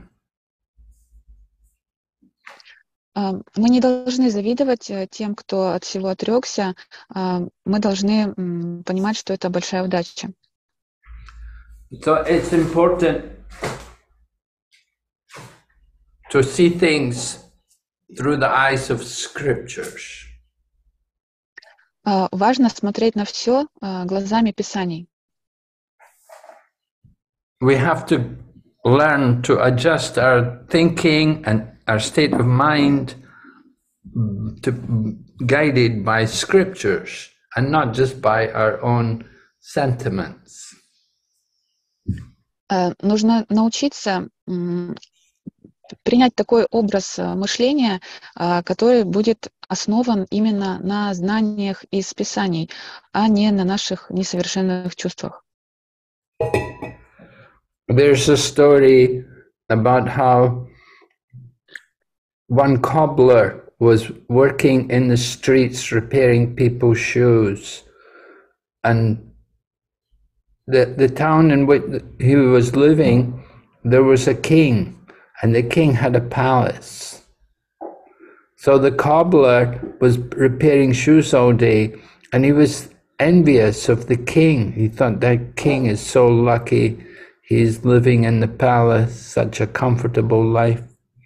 [SPEAKER 4] Мы не должны завидовать тем, кто от всего отрекся. Мы должны понимать, что это большая удача.
[SPEAKER 2] So it's important to see things through the eyes of scriptures.
[SPEAKER 4] Важно смотреть на все глазами Писаний.
[SPEAKER 2] We have to learn to adjust our thinking and our state of mind to guided by scriptures and not just by our own sentiments.
[SPEAKER 4] Нужно научиться принять такой образ мышления, который будет основан именно на знаниях из Писаний, а не на наших несовершенных чувствах.
[SPEAKER 2] There's a story about how one cobbler was working in the streets repairing people's shoes, and the the town in which he was living, there was a king, and the king had a palace. So the cobbler was repairing shoes all day, and he was envious of the king. He thought that king is so lucky, he's living in the palace, such a comfortable life.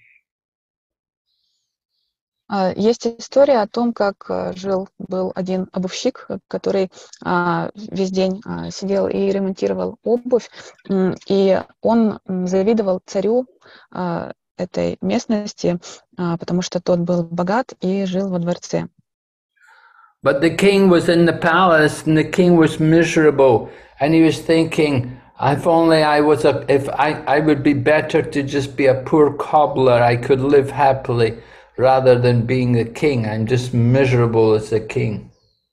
[SPEAKER 4] Есть история о том, как жил был один обувщик, который весь день сидел и ремонтировал обувь, и он завидовал царю этой местности, потому что тот был богат и жил во дворце.
[SPEAKER 2] But the king was in the palace, and the king was miserable, and he was thinking, if only I was a, if I, I would be better to just be a poor cobbler, I could live happily, rather than being the king. I'm just miserable as a king.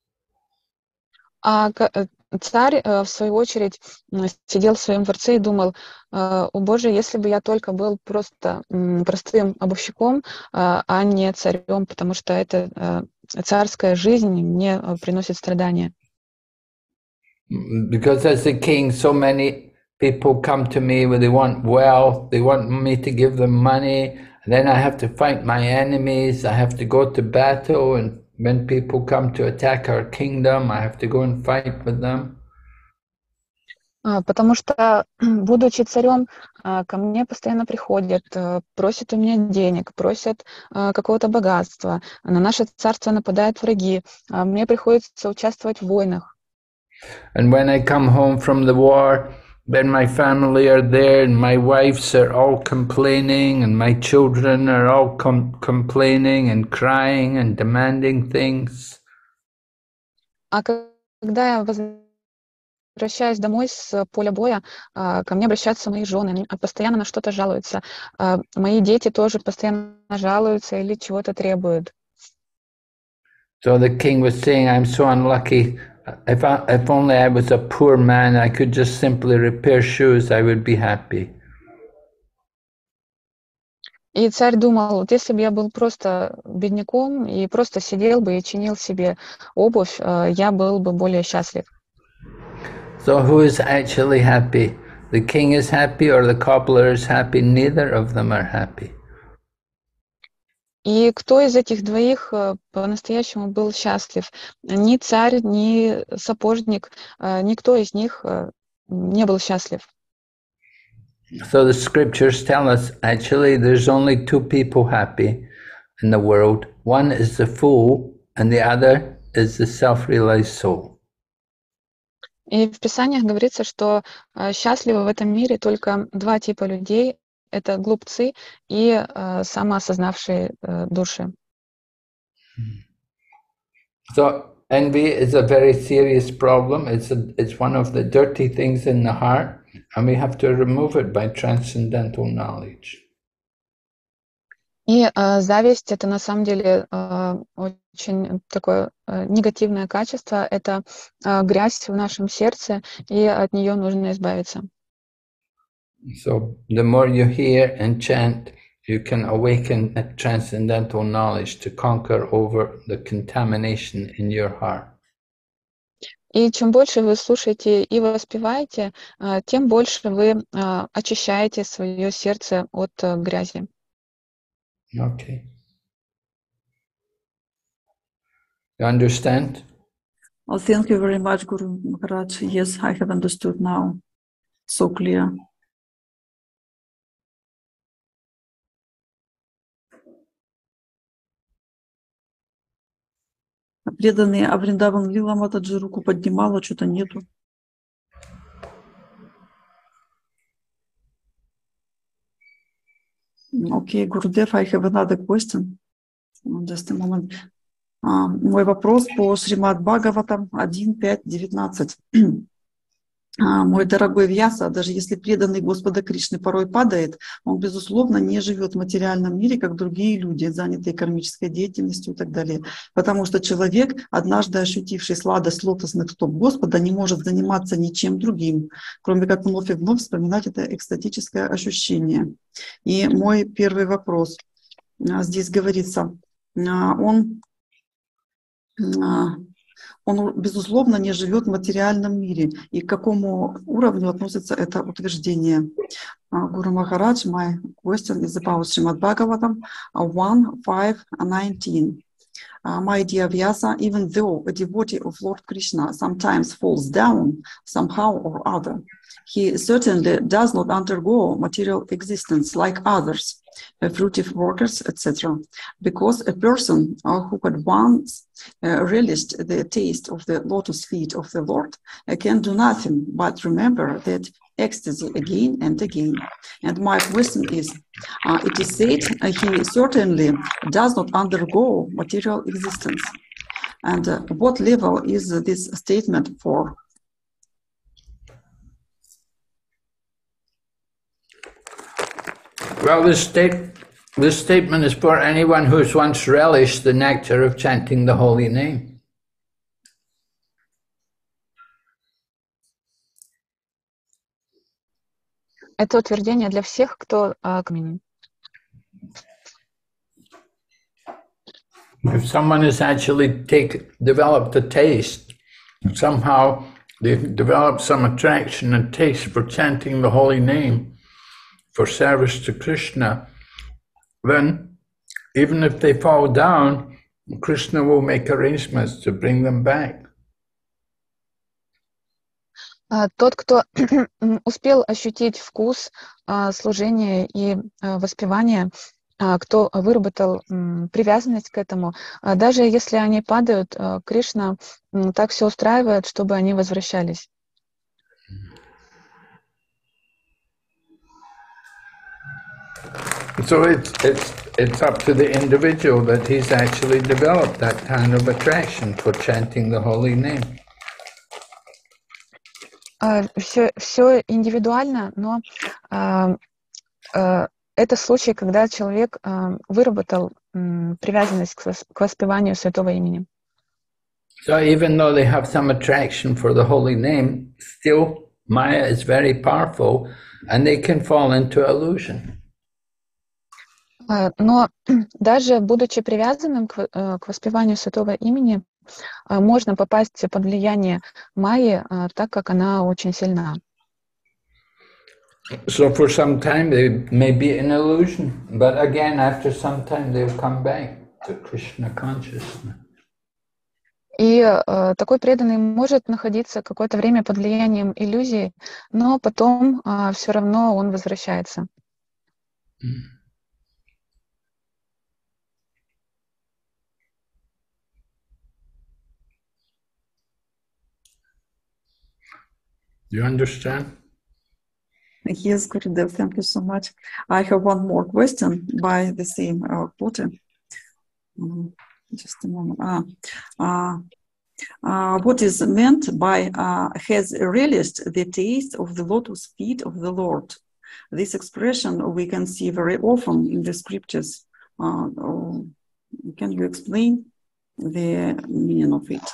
[SPEAKER 4] А царь, в свою очередь, сидел в своем дворце и думал: «О Боже, если бы я только был просто простым обувщиком, а не царем, потому что эта царская жизнь мне приносит страдания».
[SPEAKER 2] Because as a king, so many people come to me where they want wealth, they want me to give them money, and then I have to fight my enemies, I have to go to battle, and when people come to attack our kingdom, I have to go and fight with them.
[SPEAKER 4] Потому что, будучи царем, ко мне постоянно приходят, просят у меня денег, просят какого-то богатства. На наше царство нападают враги. Мне приходится участвовать в войнах.
[SPEAKER 2] And when I come home from the war, then my family are there, and my wives are all complaining, and my children are all com complaining and crying and demanding things.
[SPEAKER 4] А когда я возвращаюсь домой с поля боя, ко мне обращаются мои жены, они постоянно на что-то жалуются. Мои дети тоже постоянно жалуются или чего-то требуют.
[SPEAKER 2] So the king was saying, I'm so unlucky. If, I, if only I was a poor man, I could just simply repair shoes, I would be happy.
[SPEAKER 4] И царь думал, вот если бы я был просто бедняком и просто сидел бы и чинил себе обувь, я был бы более счастлив.
[SPEAKER 2] So who is actually happy? The king is happy or the cobbler is happy? Neither of them are happy.
[SPEAKER 4] И кто из этих двоих по-настоящему был счастлив? Ни царь, ни сапожник, никто из них не был счастлив.
[SPEAKER 2] So the scriptures tell us actually there's only two people happy in the world. One is the fool and the other is the self-realized soul.
[SPEAKER 4] И в Писаниях говорится, что счастливы в этом мире только два типа людей. Это глупцы и uh, самоосознавшие uh, души.
[SPEAKER 2] So envy is a very serious problem. It's a, it's one of the dirty things in the heart, and we have to remove it by transcendental knowledge.
[SPEAKER 4] И uh, зависть — это на самом деле uh, очень такое uh, негативное качество. Это uh, грязь в нашем сердце, и от нее нужно избавиться.
[SPEAKER 2] So the more you hear and chant, you can awaken a transcendental knowledge to conquer over the contamination in your heart.
[SPEAKER 4] И чем больше вы слушаете и воспеваете, тем больше вы очищаете свое сердце от грязи.
[SPEAKER 2] Okay. You understand?
[SPEAKER 3] Well, thank you very much, Guru Maharaj. Yes, I have understood now. So clear. Преданные, а Вриндаван Лила Матаджи руку поднимала, что-то нету. Okay, Gurudев, I have another question. Just a moment. А, мой вопрос по Шримад Бхагаватам один пять девятнадцать. А, мой дорогой Вьяса, даже если преданный Господа Кришны порой падает, он, безусловно, не живет в материальном мире, как другие люди, занятые кармической деятельностью и так далее. Потому что человек, однажды ощутивший сладость лотосных стоп Господа, не может заниматься ничем другим, кроме как вновь и вновь вспоминать это экстатическое ощущение. И мой первый вопрос. А, здесь говорится, а, он... А, он, безусловно, не живет в материальном мире. И к какому уровню относится это утверждение? Гуру Махарадж, my question is about Srimad Bhagavatam one five nineteen. Uh, my dear Vyasa, even though a devotee of Lord Krishna sometimes falls down somehow or other, he certainly does not undergo material existence like others, uh, fruitive workers, et cetera. Because a person uh, who had once uh, relished the taste of the lotus feet of the Lord uh, can do nothing but remember that ecstasy again and again. And my question is, uh, it is said uh, he certainly does not undergo material existence. And uh, what level is this statement for?
[SPEAKER 2] Well, this, state, this statement is for anyone who's once relished the nectar of chanting the holy name.
[SPEAKER 4] Это утверждение для всех, кто uh, к имени.
[SPEAKER 2] If someone has actually take, developed a taste, somehow they've developed some attraction and taste for chanting the holy name, for service to Krishna, then even if they fall down, Krishna will make arrangements to bring them back.
[SPEAKER 4] Uh, тот, кто успел ощутить вкус uh, служения и uh, воспевания, uh, кто выработал um, привязанность к этому, uh, даже если они падают, uh, Кришна um, так все устраивает, чтобы они возвращались.
[SPEAKER 2] So it's, it's, it's up to the individual that he's actually developed that kind of attraction for chanting the holy name.
[SPEAKER 4] Uh, все, все индивидуально, но uh, uh, это случай, когда человек uh, выработал um, привязанность к, к воспеванию святого имени.
[SPEAKER 2] So even though they have some attraction for the holy name, still Maya is very powerful and they can fall into illusion.
[SPEAKER 4] Uh, но даже будучи привязанным к, uh, к воспеванию святого имени, uh, можно попасть под влияние Майи, uh, так как она очень сильна.
[SPEAKER 2] So for some time they may be in illusion, but again after some time they'll come back to Krishna consciousness.
[SPEAKER 4] И uh, такой преданный может находиться какое-то время под влиянием иллюзии, но потом uh, все равно он возвращается.
[SPEAKER 2] Mm. You understand?
[SPEAKER 3] Yes, Gurudev, thank you so much. I have one more question by the same uh, quote. Um, just a moment. Ah, uh, uh, what is meant by uh, has relished the taste of the lotus feet of the Lord? This expression we can see very often in the scriptures. Uh, oh, can you explain the meaning of it?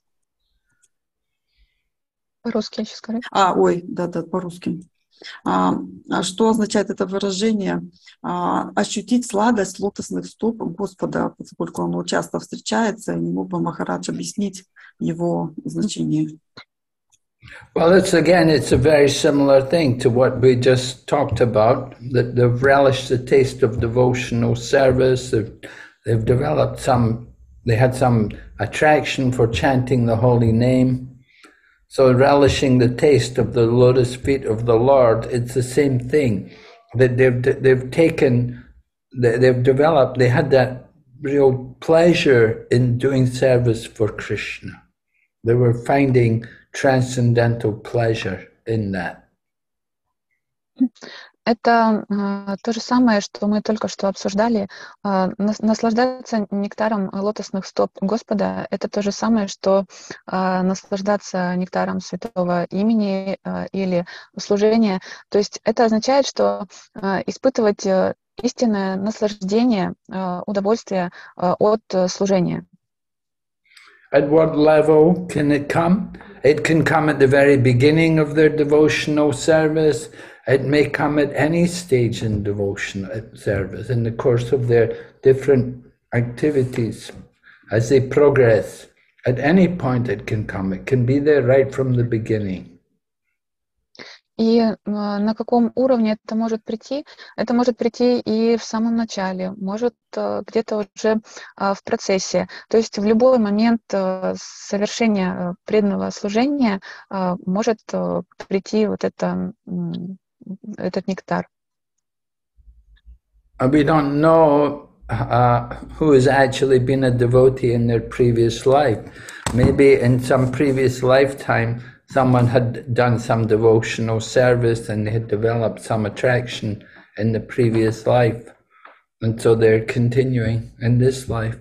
[SPEAKER 4] По-русски еще скажи.
[SPEAKER 3] А, ой, да-да, по-русски. А, что означает это выражение? А, ощутить сладость лотосных стоп Господа, поскольку оно часто встречается, не мог бы Махарадж объяснить его значение?
[SPEAKER 2] Well, it's again, it's a very similar thing to what we just talked about, that they've relished the taste of devotional service, they've, they've developed some, they had some attraction for chanting the holy name. So relishing the taste of the lotus feet of the Lord, it's the same thing. That they've they've taken, they've developed, they had that real pleasure in doing service for Krishna. They were finding transcendental pleasure in that.
[SPEAKER 4] это э, то же самое, что мы только что обсуждали. Э, нас- наслаждаться нектаром лотосных стоп Господа — это то же самое, что э, наслаждаться нектаром святого имени э, или служения. То есть это означает, что э, испытывать э, истинное наслаждение, э, удовольствие э, от э, служения.
[SPEAKER 2] At what level can it come? It can come at the very beginning of their devotional service. It may come at any stage in devotional service, in the course of their different activities, as they progress. At any point it can come. It can be there right from the beginning.
[SPEAKER 4] И э, на каком уровне это может прийти? Это может прийти и в самом начале, может э, где-то уже э, в процессе. То есть в любой момент э, совершения э, преданного служения э, может э, прийти вот это, м, этот нектар.
[SPEAKER 2] And we don't know uh, who has actually been a devotee in their previous life. Maybe in some previous lifetime, someone had done some devotional service and they had developed some attraction in the previous life. And so they're continuing in this life.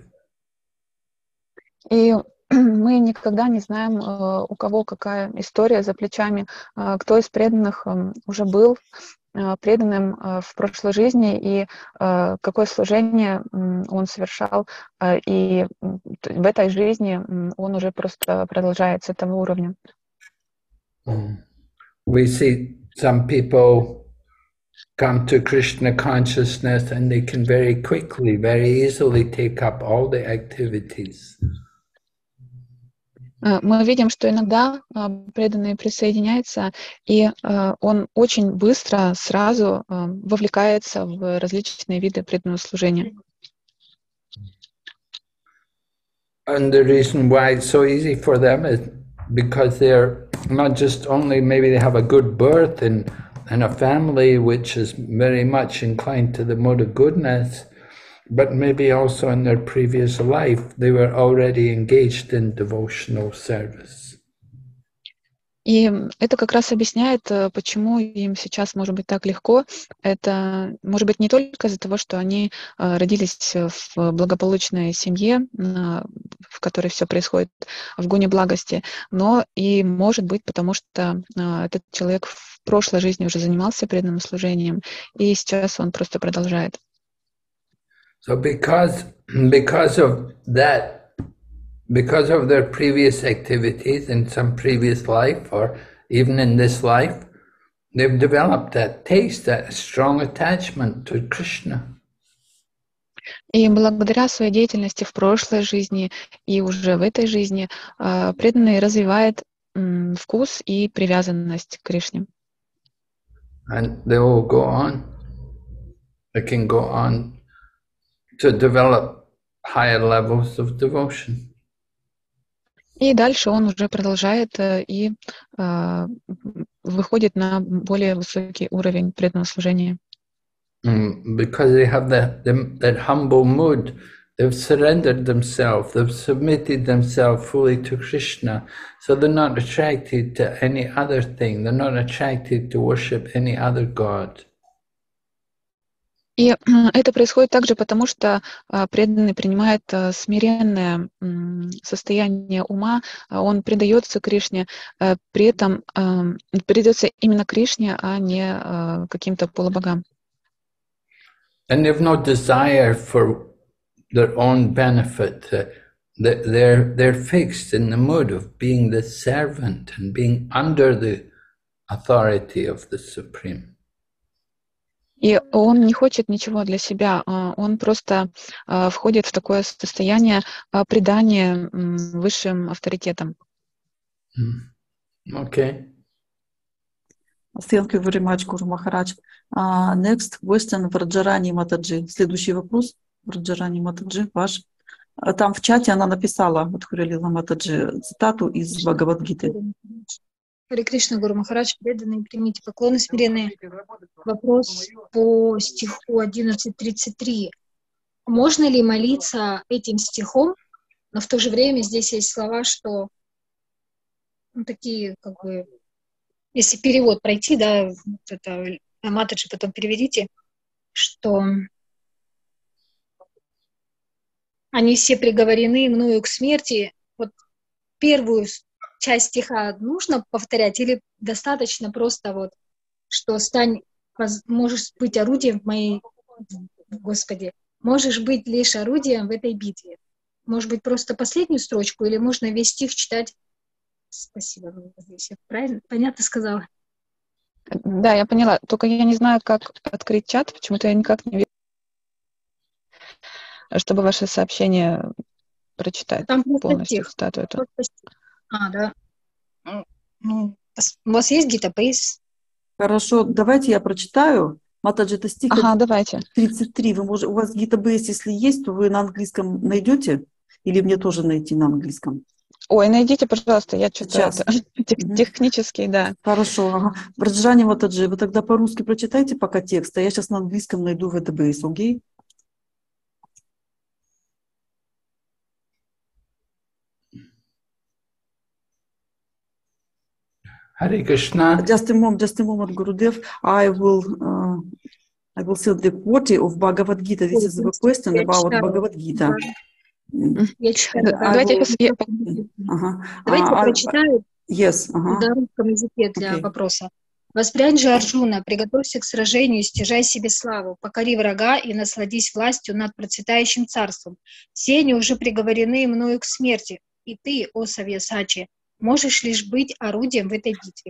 [SPEAKER 4] И мы никогда не знаем, э, у кого какая история за плечами, э, кто из преданных э, уже был э, преданным э, в прошлой жизни и э, какое служение м, он совершал, э, и м, т- в этой жизни м, он уже просто продолжает с этого уровня.
[SPEAKER 2] Mm. We see some people come to Krishna consciousness and they can very quickly, very easily take up all the activities.
[SPEAKER 4] Э, Мы видим, что иногда э, преданные присоединяются, и э, он очень быстро, сразу э, вовлекается в различные виды преданного служения.
[SPEAKER 2] And the reason why it's so easy for them is because they're not just only, maybe they have a good birth in, in a family which is very much inclined to the mode of goodness, but maybe also in their previous life they were already engaged in devotional service.
[SPEAKER 4] И это как раз объясняет, э, почему им сейчас может быть так легко. Это может быть не только из-за того, что они э, родились в благополучной семье, на- в которой все происходит в гуне благости, но и может быть потому, что э, этот человек в прошлой жизни уже занимался преданным служением, и сейчас он просто продолжает.
[SPEAKER 2] So because, because of that, because of their previous activities in some previous life or even in this life, they've developed that taste, that strong attachment to Krishna.
[SPEAKER 4] И благодаря своей деятельности в прошлой жизни и уже в этой жизни э, преданный развивает м, вкус и привязанность к Кришне.
[SPEAKER 2] And they will go on, they can go on to develop higher levels of devotion.
[SPEAKER 4] И дальше он уже продолжает э, и э, выходит на более высокий уровень преданного служения.
[SPEAKER 2] Mm, because they have that, them- that humble mood, they've surrendered themselves, they've submitted themselves fully to Krishna, so they're not attracted to any other thing, they're not attracted to worship any other god.
[SPEAKER 4] И э, это происходит также потому, что э, преданный принимает э, смиренное м, состояние ума, а он предается Кришне, э, при этом э, предается именно Кришне, а не э, каким-то полубогам.
[SPEAKER 2] And they've no desire for their own benefit. uh, they- They're, they're fixed in the mood of being the servant and being under the authority of the Supreme.
[SPEAKER 4] И он не хочет ничего для себя, а он просто а, входит в такое состояние а, предания м, высшим авторитетам.
[SPEAKER 2] Mm. Okay.
[SPEAKER 3] Thank you very much, Guru Maharaj. Uh, next question, Враджарани Матаджи. Следующий вопрос, Враджарани Матаджи, ваш. А Там в чате она написала, вот Хурилила Матаджи, цитату из Бхагавад-гиты.
[SPEAKER 6] Харе Кришна, Гуру Махарадж, преданные, примите поклоны смиренные. Вопрос по стиху одиннадцать тридцать три. Можно ли молиться этим стихом, но в то же время здесь есть слова, что ну, такие, как бы, если перевод пройти, да, вот это Матаджи, потом переведите, что они все приговорены мною к смерти. Вот первую часть стиха нужно повторять или достаточно просто вот, что стань, можешь быть орудием в моей, Господи, можешь быть лишь орудием в этой битве. Может быть, просто последнюю строчку, или можно весь стих читать? Спасибо, я правильно, понятно сказала?
[SPEAKER 4] Да, я поняла. Только я не знаю, как открыть чат, почему-то я никак не вижу, чтобы ваше сообщение прочитать
[SPEAKER 6] Там просто
[SPEAKER 4] полностью,
[SPEAKER 6] стих.
[SPEAKER 4] цитату эту.
[SPEAKER 6] Просто стих. А, да. Ну, у вас есть гитабейс?
[SPEAKER 3] Хорошо, давайте я прочитаю. Матаджи, это стих
[SPEAKER 4] Ага, давайте.
[SPEAKER 3] тридцать три. Вы можете, у вас гитабейс, если есть, то вы на английском найдете? Или мне тоже найти на английском?
[SPEAKER 4] Ой, найдите, пожалуйста, я что-то
[SPEAKER 3] Сейчас.
[SPEAKER 4] это, тех,
[SPEAKER 3] Мгм.
[SPEAKER 4] технический, да.
[SPEAKER 3] Хорошо. Ага. Браджани Матаджи, вы тогда по-русски прочитайте пока текст, а я сейчас на английском найду в гитабейс, окей?
[SPEAKER 2] Hare Krishna.
[SPEAKER 3] Just a moment, just a moment, Gurudev. I will, uh, I will say the quote of Bhagavad Gita. This is a question
[SPEAKER 6] Я
[SPEAKER 3] about
[SPEAKER 6] читаю.
[SPEAKER 3] Bhagavad Gita.
[SPEAKER 6] Я читаю.
[SPEAKER 3] I
[SPEAKER 4] Давайте я
[SPEAKER 3] will-
[SPEAKER 4] сейчас... я-
[SPEAKER 3] Ага.
[SPEAKER 6] Давайте я
[SPEAKER 3] А, а,
[SPEAKER 6] прочитаю
[SPEAKER 3] Yes, ага.
[SPEAKER 6] на русском языке для
[SPEAKER 3] Окей.
[SPEAKER 6] вопроса. «Воспрянь же, Арджуна, приготовься к сражению, стяжай себе славу, покори врага и насладись властью над процветающим царством. Все они уже приговорены мною к смерти, и ты, о Савьясачи, можешь лишь быть орудием в этой битве».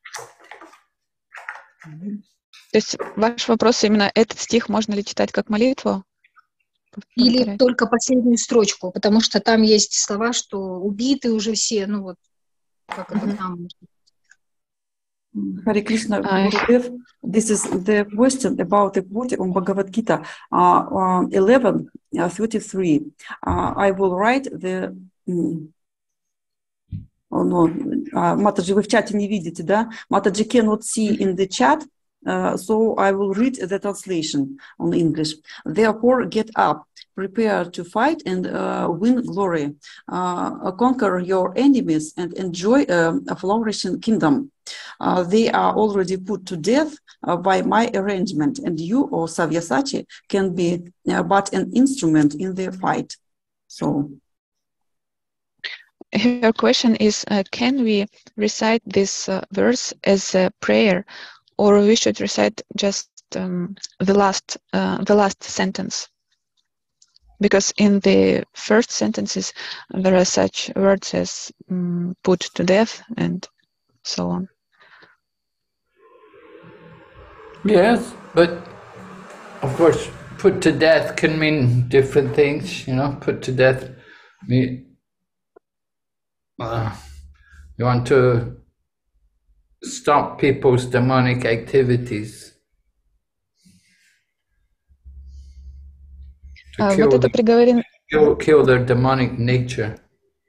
[SPEAKER 4] То есть ваш вопрос именно этот стих можно ли читать как молитву?
[SPEAKER 6] Или
[SPEAKER 4] Повторять.
[SPEAKER 6] только последнюю строчку, потому что там есть слова, что убиты уже все, ну вот, как это
[SPEAKER 4] Мгм.
[SPEAKER 6] там.
[SPEAKER 3] Hare Krishna,
[SPEAKER 4] А,
[SPEAKER 3] Gurudev. This is the question about the quote on Bhagavad Gita, uh, uh, eleven thirty-three. Uh, I will write the... м, Oh, no. Uh, Mataji, вы в чате не видите, да? Mataji cannot see in the chat, uh, so I will read the translation on English. Therefore, get up, prepare to fight and uh, win glory. Uh, conquer your enemies and enjoy uh, a flourishing kingdom. Uh, they are already put to death uh, by my arrangement, and you, or Savyasachi, can be uh, but an instrument in their fight. So...
[SPEAKER 4] Her question is, uh, can we recite this uh, verse as a prayer, or we should recite just um, the last uh, the last sentence? Because in the first sentences there are such words as um, put to death and so on.
[SPEAKER 2] Yes, but of course, put to death can mean different things, you know. Put to death mean uh, you want to stop people's demonic activities. To
[SPEAKER 4] А,
[SPEAKER 2] kill,
[SPEAKER 4] вот это
[SPEAKER 2] the-
[SPEAKER 4] приговорен...
[SPEAKER 2] kill, kill their demonic nature.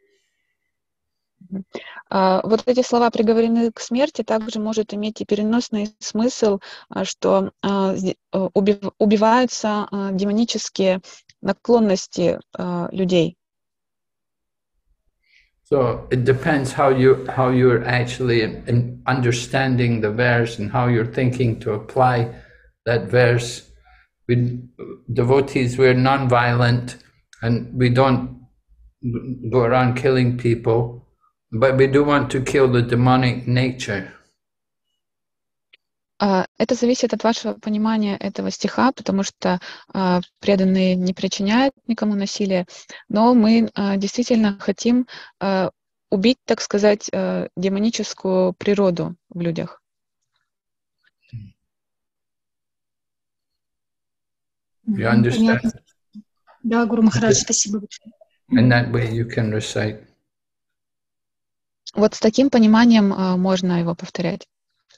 [SPEAKER 4] А, вот эти слова приговорены к смерти также может иметь и переносный смысл, а, что а, зи- а, убив- убиваются а, демонические наклонности а, людей.
[SPEAKER 2] So it depends how you how you're actually in, in understanding the verse and how you're thinking to apply that verse. We devotees, we're non-violent and we don't go around killing people, but we do want to kill the demonic nature.
[SPEAKER 4] А, Это зависит от вашего понимания этого стиха, потому что а, преданные не причиняют никому насилия, но мы а, действительно хотим а, убить, так сказать, а, демоническую природу в людях.
[SPEAKER 2] You understand?
[SPEAKER 6] Понятно. Да, Гуру Махарадж, спасибо большое.
[SPEAKER 2] In that way you can recite.
[SPEAKER 4] Вот с таким пониманием а, можно его повторять.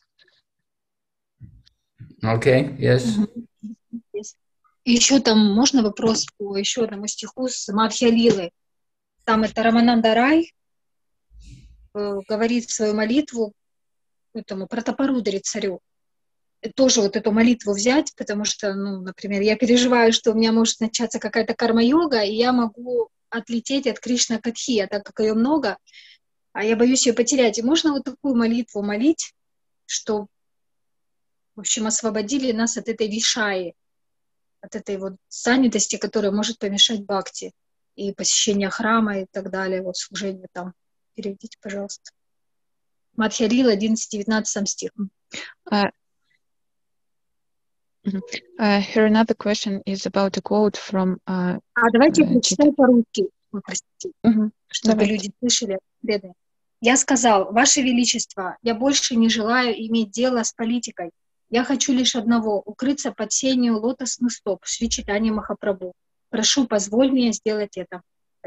[SPEAKER 2] Okay, yes.
[SPEAKER 6] И еще там можно вопрос по еще одному стиху с Мадхья-лилы. Там это Рамананда Рай э, говорит свою молитву этому Пратапарудари царю. И тоже вот эту молитву взять, потому что, ну, например, я переживаю, что у меня может начаться какая-то карма-йога, и я могу отлететь от Кришна Катхи, а так как ее много, а я боюсь ее потерять. И можно вот такую молитву молить, что в общем, освободили нас от этой вишаи, от этой вот занятости, которая может помешать бхакти и посещение храма и так далее, вот служение там. Переведите, пожалуйста. Мадхья Лила, одиннадцать девятнадцать, сам стих.
[SPEAKER 4] Uh, mhm. uh, here another question is about a quote from uh,
[SPEAKER 6] А давайте я
[SPEAKER 4] uh,
[SPEAKER 6] прочитаю по-русски, Ой, простите,
[SPEAKER 4] Mhm.
[SPEAKER 6] чтобы
[SPEAKER 4] Давайте.
[SPEAKER 6] люди слышали. Бедные. Я сказал: Ваше Величество, я больше не желаю иметь дело с политикой. Я хочу лишь одного — укрыться под сенью лотосных стоп Шри Чайтаньи Махапрабху. Прошу, позволь мне сделать это.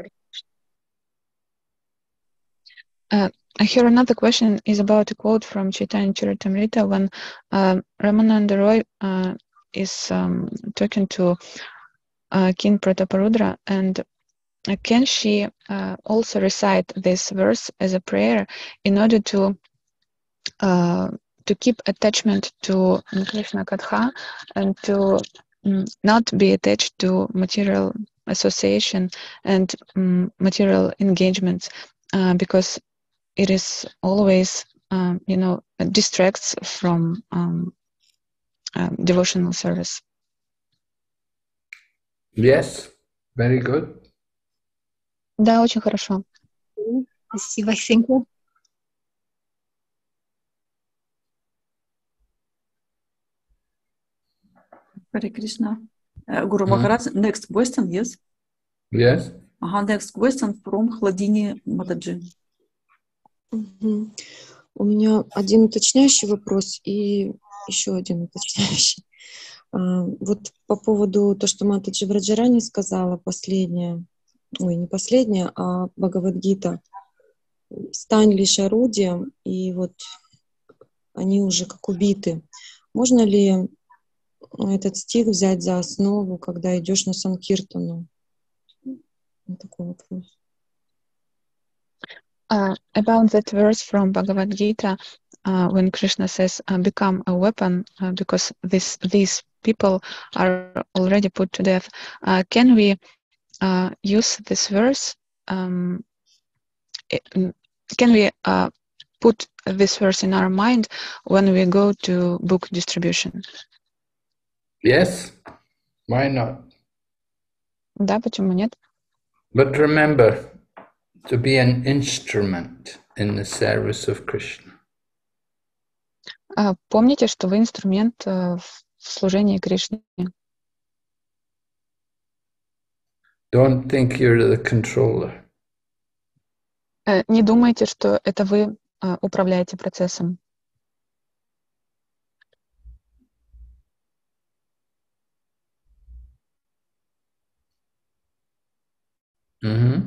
[SPEAKER 4] Uh, here another question is about a quote from Chaitanya Charitamrita when uh, Ramananda Roy uh, is um, talking to uh, King Prataparudra, and uh, can she uh, also recite this verse as a prayer in order to uh, to keep attachment to Krishna Katha and to um, not be attached to material association and um, material engagements, uh, because it is always, um, you know, distracts from um, um, devotional service.
[SPEAKER 2] Yes, very good.
[SPEAKER 4] Да, очень хорошо.
[SPEAKER 6] Спасибо, thank you.
[SPEAKER 3] Hare Krishna. Uh, Guru
[SPEAKER 2] Mm.
[SPEAKER 3] Maharaj, next question, yes?
[SPEAKER 2] Yes.
[SPEAKER 3] Uh, next question from Хладини Матаджи.
[SPEAKER 5] Мгм. У меня один уточняющий вопрос и еще один уточняющий. А, Вот по поводу того, что Матаджи Враджарани сказала, последнее, ой, не последнее, а Бхагавад-гита. Стань лишь орудием, и вот они уже как убиты. Можно ли этот стих взять за основу, когда идешь на Санкиртану? Вот такой вопрос.
[SPEAKER 4] Uh, about that verse from Bhagavad Gita, uh, when Krishna says, uh, "Become a weapon," uh, because this these people are already put to death. Uh, can we uh, use this verse? Um, it, can we uh, put this verse in our mind when we go to book distribution?
[SPEAKER 2] Yes. Why not?
[SPEAKER 4] Да, почему нет?
[SPEAKER 2] But remember to be an instrument in the service of Krishna.
[SPEAKER 4] Uh, помните, что вы инструмент uh, в служении Кришне.
[SPEAKER 2] Don't think you're the controller.
[SPEAKER 4] Uh, не думайте, что это вы uh, управляете процессом.
[SPEAKER 2] Mm-hmm.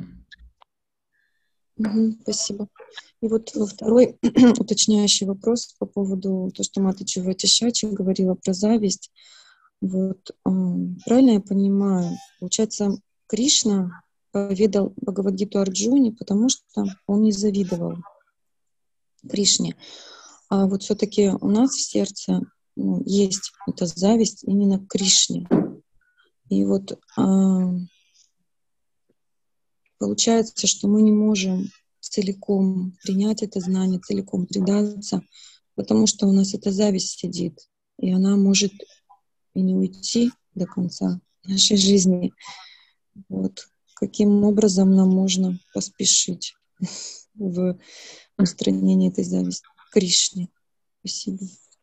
[SPEAKER 5] Мгм, спасибо. И вот во второй уточняющий вопрос по поводу того, что Матаджи Вратишачи говорила про зависть. Вот, ам, правильно я понимаю, получается, Кришна поведал Бхагавад-гиту Арджуне, потому что он не завидовал Кришне. А вот все-таки у нас в сердце, ну, есть эта зависть именно к Кришне. И вот ам, получается, что мы не можем целиком принять это знание, целиком предаться, потому что у нас эта зависть сидит, и она может и не уйти до конца нашей жизни. Вот. Каким образом нам можно поспешить в устранении этой зависти к Кришне? Спасибо.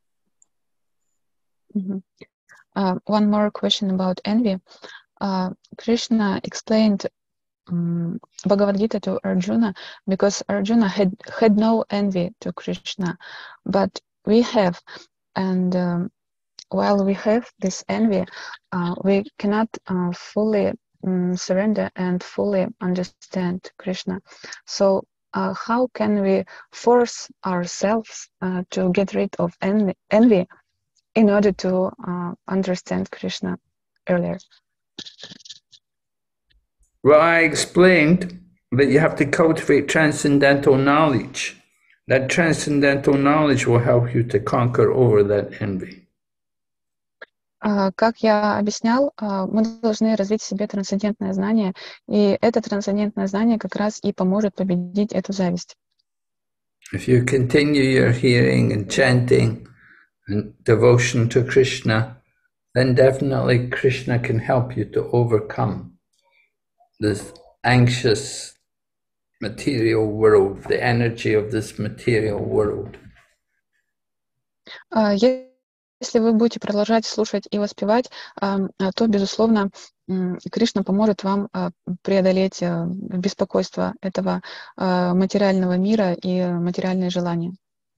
[SPEAKER 4] Mhm. Uh, one more question about envy. Uh, Krishna explained um, Bhagavad Gita to Arjuna because Arjuna had had no envy to Krishna, but we have, and um, while we have this envy, uh, we cannot uh, fully um, surrender and fully understand Krishna. So, uh, how can we force ourselves uh, to get rid of envy, envy in order to uh, understand Krishna earlier?
[SPEAKER 2] Well, I explained that you have to cultivate transcendental knowledge. That transcendental knowledge will help you to conquer over that envy.
[SPEAKER 4] Uh, Как я объяснял, uh, мы должны развить в себе трансцендентное знание, и это трансцендентное знание как раз и поможет победить эту зависть.
[SPEAKER 2] If you continue your hearing and chanting and devotion to Krishna, then definitely Krishna can help you to overcome this anxious material world, the energy of this material world.
[SPEAKER 4] А, е- Если вы будете продолжать слушать и воспевать, ам, а, то, безусловно, м, Кришна поможет вам а, преодолеть а, беспокойство этого а, материального мира и материальные желания.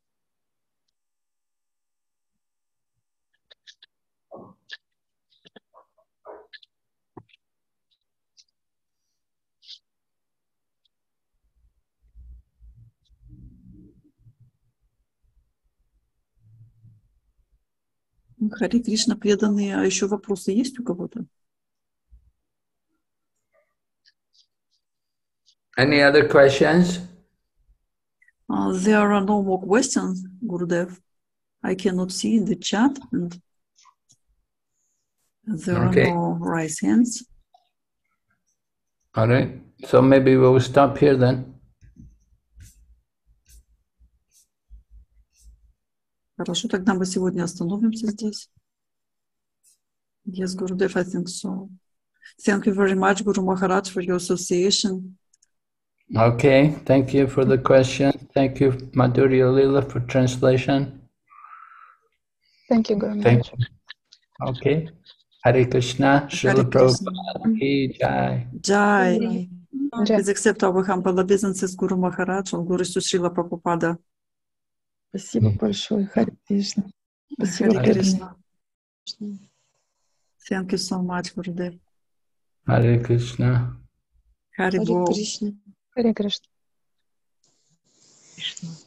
[SPEAKER 3] Хари Кришна, преданные. А еще вопросы есть у кого-то?
[SPEAKER 2] Any other questions?
[SPEAKER 3] Uh, there are no more questions, Gurudev. I cannot see in the chat, and there
[SPEAKER 2] Okay.
[SPEAKER 3] are no raised hands.
[SPEAKER 2] All right. So maybe we'll stop here then.
[SPEAKER 3] Хорошо, тогда мы сегодня остановимся здесь. Yes, Gurudev, I think so. Thank you very much, Guru Maharaj, for your association.
[SPEAKER 2] Okay. Thank you for the question. Thank you, Madhurya Lila, for translation.
[SPEAKER 4] Thank you, Guru
[SPEAKER 2] Thank
[SPEAKER 4] Maharaj.
[SPEAKER 2] you. Okay. Hare Krishna. Srila
[SPEAKER 3] Krishna.
[SPEAKER 2] Prabhupada ki jai.
[SPEAKER 3] Jai.
[SPEAKER 5] Jai.
[SPEAKER 4] Jai.
[SPEAKER 3] Please accept our humble obeisances, Guru Maharaj, and Guru Srila Prabhupada.
[SPEAKER 7] Спасибо большое, Хари Кришна. Спасибо,
[SPEAKER 3] Hare
[SPEAKER 7] преданные.
[SPEAKER 3] Krishna. Thank you so much, Gurudev.
[SPEAKER 2] Hare Krishna.
[SPEAKER 3] Hari
[SPEAKER 5] Хари
[SPEAKER 3] Bol.
[SPEAKER 5] Кришна.
[SPEAKER 4] Харе Кришна.
[SPEAKER 7] Кришна.